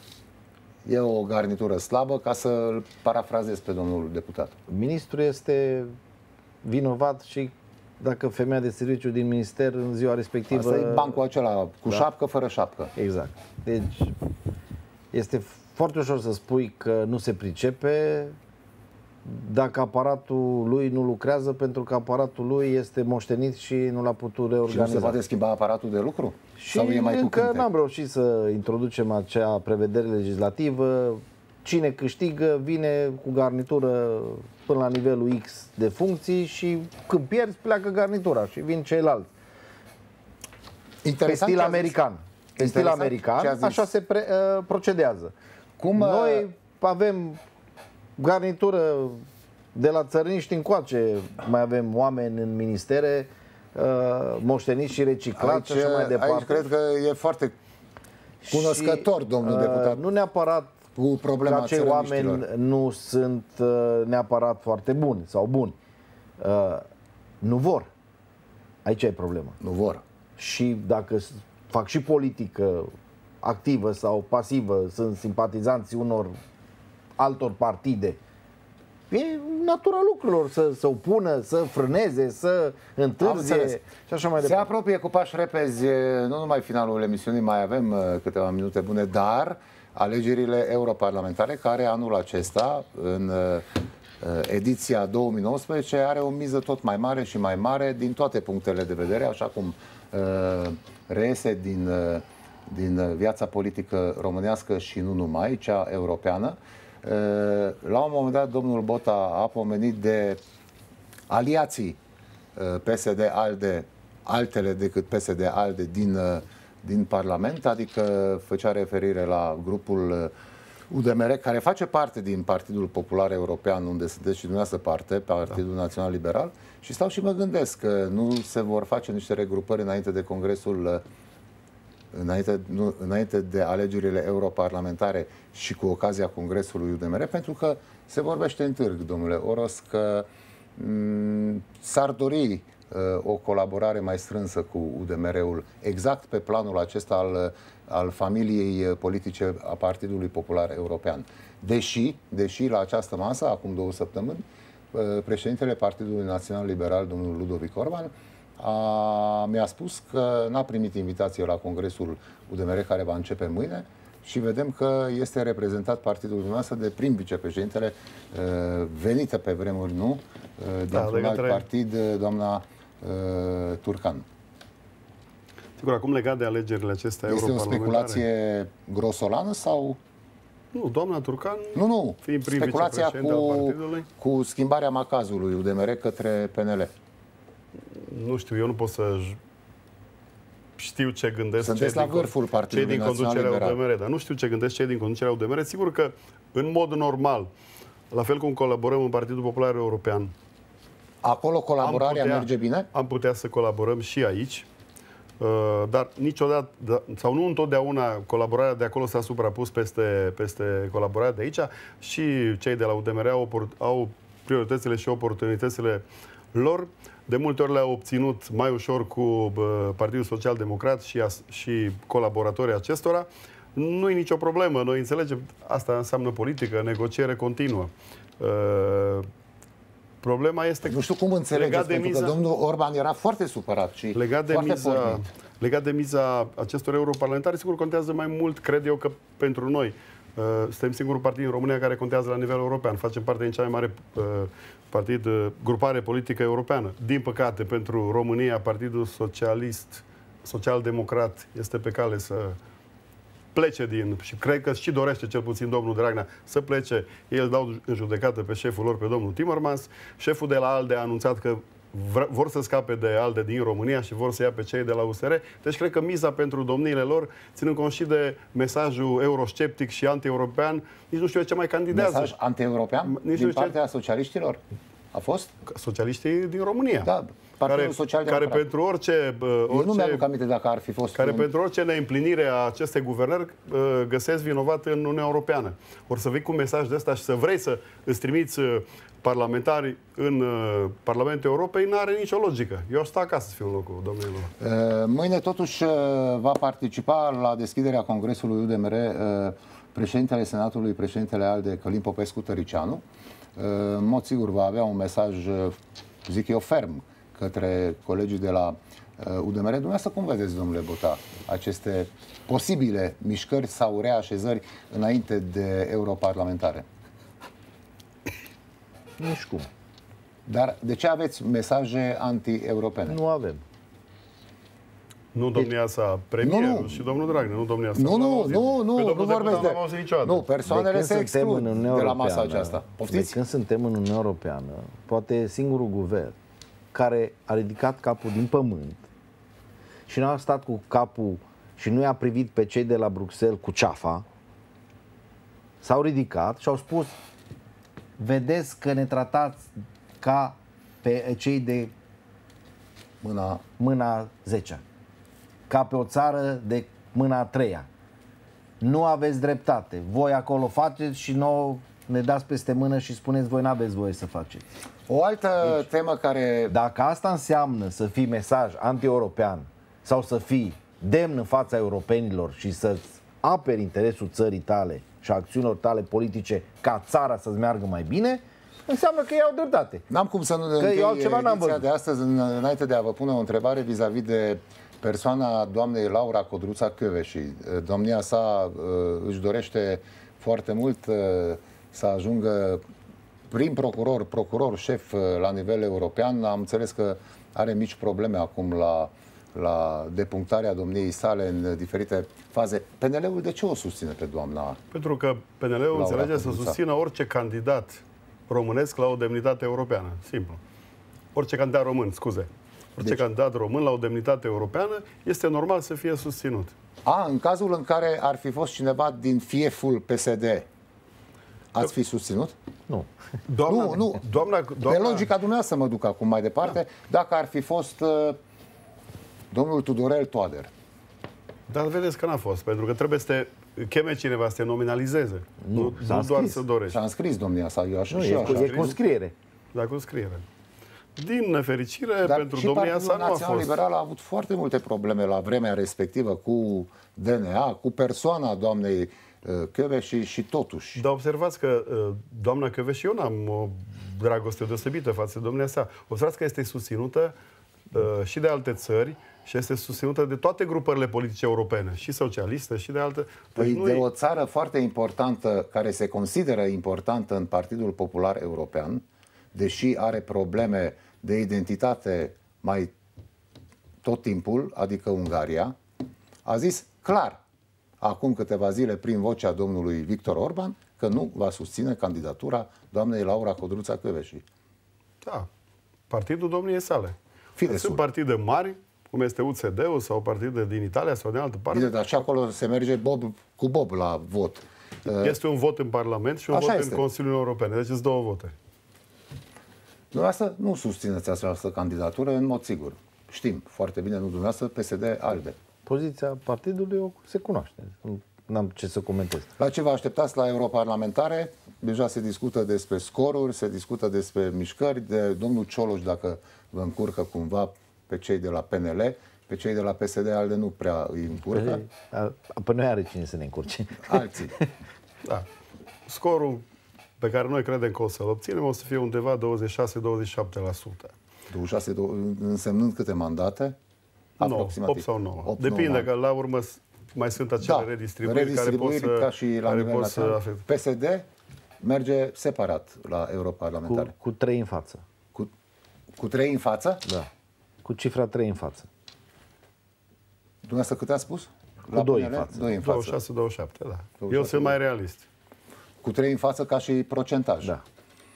e o garnitură slabă, ca să-l parafrazez pe domnul deputat. Ministrul este vinovat și dacă femeia de serviciu din minister în ziua respectivă... Asta e bancul acela cu Da. șapcă, fără șapcă. Exact. Deci este foarte ușor să spui că nu se pricepe dacă aparatul lui nu lucrează, pentru că aparatul lui este moștenit și nu l-a putut Și nu reorganiza. se poate schimba aparatul de lucru? Și Sau e mai cu încă cântec? n-am reușit să introducem acea prevedere legislativă. Cine câștigă vine cu garnitură până la nivelul X de funcții și când pierzi pleacă garnitura și vin ceilalți. Pe Interesant stil ce a zis. american. Pe stil Interesant ce a american, zis. așa se pre, uh, procedează. Cum, uh, Noi avem garnitură de la țăriniști încoace, mai avem oameni în ministere, uh, moșteniți și reciclați Aici, și așa mai departe. aici cred că e foarte cunoscător, Și, domnul uh, deputat, Nu neapărat cu problema că acei oameni țărăniștilor. nu sunt uh, neapărat foarte buni sau buni. Uh, nu vor. Aici e problema. Nu vor. Și dacă s- fac și politică activă sau pasivă, sunt simpatizanții unor altor partide, e natura lucrurilor să se opună, să frâneze, să Am întârzie înțeles. și așa mai Se departe. apropie cu pași repezi, nu numai finalul emisiunii, mai avem uh, câteva minute bune, dar alegerile europarlamentare, care anul acesta, în uh, ediția două mii nouăsprezece, are o miză tot mai mare și mai mare din toate punctele de vedere, așa cum uh, reiese din, uh, din viața politică românească și nu numai, cea europeană. Uh, la un moment dat, domnul Bota a pomenit de aliații P S D-ALDE altele decât P S D-ALDE din, din Parlament, adică făcea referire la grupul U D M R, care face parte din Partidul Popular European, unde sunteți și dumneavoastră parte, Partidul da. Național Liberal, și stau și mă gândesc că nu se vor face niște regrupări înainte de Congresul, înainte, nu, înainte de alegerile europarlamentare și cu ocazia Congresului U D M R, pentru că se vorbește în târg, domnule Oros, că s-ar dori o colaborare mai strânsă cu U D M R-ul, exact pe planul acesta al, al familiei politice a Partidului Popular European. Deși, deși la această masă, acum două săptămâni, președintele Partidului Național Liberal, domnul Ludovic Orban, a, mi-a spus că n-a primit invitație la Congresul U D M R, care va începe mâine, și vedem că este reprezentat partidul dumneavoastră de prim vicepreședintele, venită pe vremuri, nu? Dintr-un da, alt partid, doamna Turcan. Sigur, acum legat de alegerile acestea este o speculație grosolană sau... Nu, doamna Turcan, nu, nu. fiind prim speculația cu, cu schimbarea macazului U D M R către P N L. Nu știu, eu nu pot să știu ce gândesc Sunteți cei la vârful din, Partidului cei din conducerea U D M R, dar nu știu ce gândesc cei din conducerea U D M R. Sigur că, în mod normal, la fel cum colaborăm în Partidul Popular European, acolo colaborarea putea, merge bine? Am putea să colaborăm și aici, dar niciodată, sau nu întotdeauna, colaborarea de acolo s-a suprapus peste, peste colaborarea de aici, și cei de la U D M R au, au prioritățile și oportunitățile lor. De multe ori le-au obținut mai ușor cu Partidul Social Democrat și, și colaboratorii acestora. Nu e nicio problemă, noi înțelegem, asta înseamnă politică, negociere continuă. Uh, problema este... Nu știu cum înțelegeți, pentru miza, că domnul Orban era foarte supărat și legat de foarte miza, pornit. Legat de miza acestor europarlamentari, sigur contează mai mult, cred eu, că pentru noi. Uh, suntem singurul partid în România care contează la nivel european. Facem parte din cea mai mare uh, partid, uh, grupare politică europeană. Din păcate, pentru România, Partidul Socialist, Social-Democrat, este pe cale să plece din, și cred că și dorește cel puțin domnul Dragnea să plece. Ei îl dau în judecată pe șeful lor, pe domnul Timmermans. Șeful de la ALDE a anunțat că vor să scape de ALDE din România și vor să ia pe cei de la U S R. Deci cred că miza pentru domniile lor, ținând cont și de mesajul eurosceptic și anti-european, nici nu știu ce mai candidează. Mesaj anti-european din partea ce... socialiștilor? A fost? Socialiștii din România. Da, Partidul Social Democrat. Care pentru orice... orice Eu nu mi-aduc aminte dacă ar fi fost... Care un... pentru orice neîmplinire a acestei guvernări găsesc vinovat în Uniunea Europeană. Or să vii cu un mesaj de ăsta și să vrei să îți trimiți parlamentari în Parlamentul Europei, n-are nicio logică. Eu aș sta acasă să fiu în locul domnilor. Mâine totuși va participa la deschiderea Congresului U D M R președintele Senatului, președintele ALDE, Călin Popescu-Tăricianu. În mod sigur va avea un mesaj, zic eu, ferm către colegii de la U D M R. Dumneavoastră, cum vedeți, domnule Bota, aceste posibile mișcări sau reașezări înainte de europarlamentare? Nici cum. Dar de ce aveți mesaje anti-europene? Nu avem. Nu domnia sa premier nu, nu. și domnul Dragnea, nu domnia sa. Nu, nu, nu, nu, nu vorbesc de... Nu, persoanele se exclud de la masa aceasta. Poftiți? De când suntem în Uniunea Europeană, poate singurul guvern care a ridicat capul din pământ și nu a stat cu capul și nu i-a privit pe cei de la Bruxelles cu ceafa, s-au ridicat și au spus: vedeți că ne tratați ca pe cei de mâna, mâna zece, ca pe o țară de mâna a treia. Nu aveți dreptate. Voi acolo faceți și nouă ne dați peste mână și spuneți voi n-aveți voie să faceți. O altă deci, temă care... Dacă asta înseamnă să fii mesaj anti-european sau să fii demn în fața europenilor și să-ți aperi interesul țării tale și acțiunilor tale politice ca țara să-ți meargă mai bine, înseamnă că ei au dreptate. N-am cum să nu închei ediția de astăzi înainte de a vă pune o întrebare vis-a-vis de persoana doamnei Laura Codruța Kövesi. Domnia sa își dorește foarte mult să ajungă prim procuror, procuror șef la nivel european. Am înțeles că are mici probleme acum la, la depunctarea domniei sale în diferite faze. P N L-ul de ce o susține pe doamna? Pentru că P N L-ul înțelege să susțină orice candidat românesc la o demnitate europeană. Simplu. orice candidat român, scuze, orice deci, candidat român la o demnitate europeană este normal să fie susținut. A, în cazul în care ar fi fost cineva din fieful P S D, ați fi susținut? Nu. Doamna, nu, nu. Doamna, doamna... Pe logica dumneavoastră mă duc acum mai departe, da. Dacă ar fi fost uh, domnul Tudorel Toader. Dar vedeți că n-a fost, pentru că trebuie să te cheme cineva să te nominalizeze. Nu, nu, nu doar să dorești. S-a înscris domnia sa, eu așa nu, și e, așa. E cu scriere. Da, cu scriere. Din nefericire, Dar pentru și domnia sa nu a Național fost. Liberal a avut foarte multe probleme la vremea respectivă cu D N A, cu persoana doamnei uh, Kövesi și totuși. Dar observați că uh, doamna Kövesi, și eu n-am o dragoste deosebită față de domnia sa. Observați că este susținută uh, și de alte țări și este susținută de toate grupările politice europene, și socialiste, și de alte. Păi deci de o țară foarte importantă, care se consideră importantă în Partidul Popular European, deși are probleme de identitate mai tot timpul, adică Ungaria, a zis clar, acum câteva zile, prin vocea domnului Victor Orban, că nu va susține candidatura doamnei Laura Codruța Kövesi. Da, partidul domniei sale. Fidesul. Sunt partide mari, cum este U S D-ul sau partide din Italia sau din altă parte. Bine, dar și acolo se merge bob cu bob la vot. Este un vot în Parlament și un Așa vot este. în Consiliul European. Deci sunt două vote. Dumneavoastră nu susțineți această candidatură, în mod sigur. Știm foarte bine, nu dumneavoastră, P S D, ALDE. Poziția partidului se cunoaște. Nu am ce să comentez. La ce vă așteptați la europarlamentare? Deja se discută despre scoruri, se discută despre mișcări, de domnul Cioloș, dacă vă încurcă cumva pe cei de la P N L, pe cei de la P S D, ALDE nu prea îi încurcă. Pe noi are cine să ne încurce. Alții. Da. Scorul pe care noi credem că o să-l obținem o să fie undeva douăzeci și șase - douăzeci și șapte la sută. douăzeci și șase, însemnând câte mandate? Aproximativ. opt sau nouă. Depinde, că la urmă mai sunt acele da, redistribuiri, redistribuiri care pot să, ca și la care nivel pot național. să P S D merge separat la europarlamentare. Cu, cu trei în față. Cu, cu trei în față? Da. Cu cifra trei în față. Dumneavoastră câte a spus? Cu doi în față. doi în față. douăzeci și șase - douăzeci și șapte, da. douăzeci și șase, Eu sunt mai realist. Cu trei în față ca și procentaj. Da.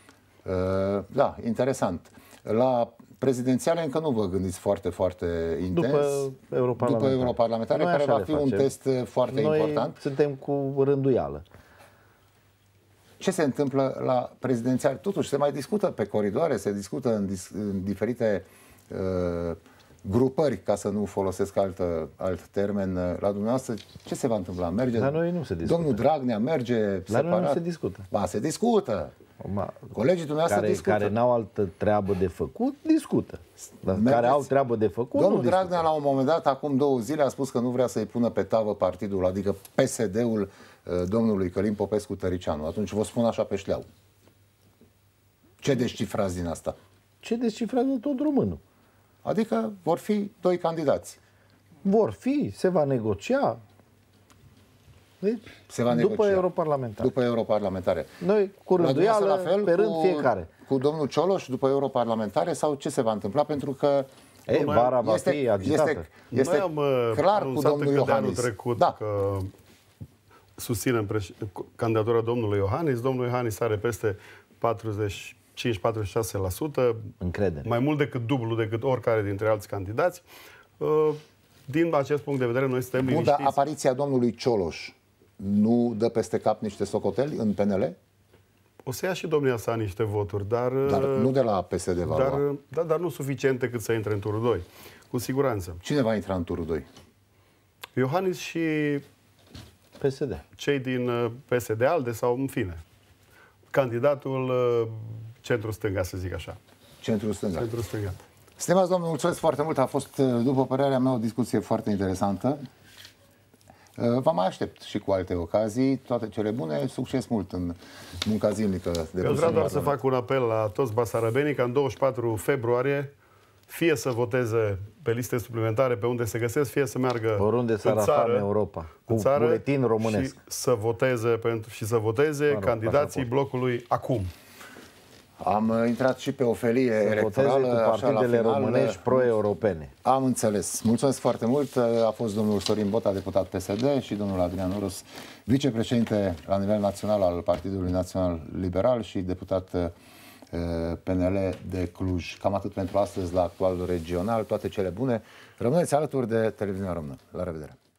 Uh, da, interesant. La prezidențiale încă nu vă gândiți foarte, foarte intens. După europarlamentare. După europarlamentare, Noi care așa va le fi un facem. test foarte Noi important. suntem cu rânduială. Ce se întâmplă la prezidențiale? Totuși, se mai discută pe coridoare, se discută în, dis- în diferite uh, grupări, ca să nu folosesc altă, alt termen. La dumneavoastră, ce se va întâmpla? Merge? La noi nu se discută. Domnul Dragnea merge La separat? noi nu se discută. Ba, se discută. Ma, Colegii dumneavoastră care, discută. care n-au altă treabă de făcut, discută. Dar Mergeți? care au treabă de făcut, Domnul nu Dragnea, discută. la un moment dat, acum două zile, a spus că nu vrea să-i pună pe tavă partidul, adică P S D-ul uh, domnului Călin Popescu-Tăricianu. Atunci vă spun așa pe șleau. Ce descifrați din asta? Ce descifrează tot românul? Adică vor fi doi candidați. Vor fi, se va negocia. Deci, Se va după negocia. europarlamentare. După europarlamentare. Noi cu La dumneavoastră, rânduială, pe rând cu, fiecare. cu domnul Cioloș, după europarlamentare, sau ce se va întâmpla? Pentru că Ei, noi- vara va este, fi agitată. este, este Noi am uh, clar cu anunțat domnul încă de anul Iohannis. trecut Da. că susținem preș- candidatura domnului Iohannis. Domnul Iohannis are peste patruzeci și cinci - patruzeci și șase la sută, Încredere. mai mult decât dublu decât oricare dintre alți candidați. Uh, Din acest punct de vedere, noi suntem Nu, dar liniștiți. apariția domnului Cioloș nu dă peste cap niște socoteli în P N L? O să ia și domnia sa niște voturi, dar, Dar nu de la P S D va dar, lua. da, dar nu suficiente cât să intre în turul doi. Cu siguranță. Cine va intra în turul doi? Iohannis și P S D. cei din uh, P S D, ALDE sau, în fine, candidatul uh, centru-stânga, să zic așa. Centrul stânga. Centru-stânga. Stimați domnul, mulțumesc foarte mult. A fost, după părerea mea, o discuție foarte interesantă. Vă mai aștept și cu alte ocazii. Toate cele bune. Succes mult în munca zilnică. De Eu vreau doar să fac un apel la toți basarabenii ca în douăzeci și patru februarie fie să voteze pe liste suplimentare pe unde se găsesc, fie să meargă Oriunde s-ar în afla țară, în Europa, cu în țară buletin românesc. Și să voteze, pentru, și să voteze Mă rog, candidații pasaport. blocului acum. Am intrat și pe o felie Să electorală. voteze cu așa, la partidele final. românești pro-europene. Am înțeles. Mulțumesc foarte mult. A fost domnul Sorin Bota, deputat P S D, și domnul Adrian Oros, vicepreședinte la nivel național al Partidului Național Liberal și deputat P N L de Cluj. Cam atât pentru astăzi la Actualul Regional. Toate cele bune. Rămâneți alături de Televiziunea Română. La revedere!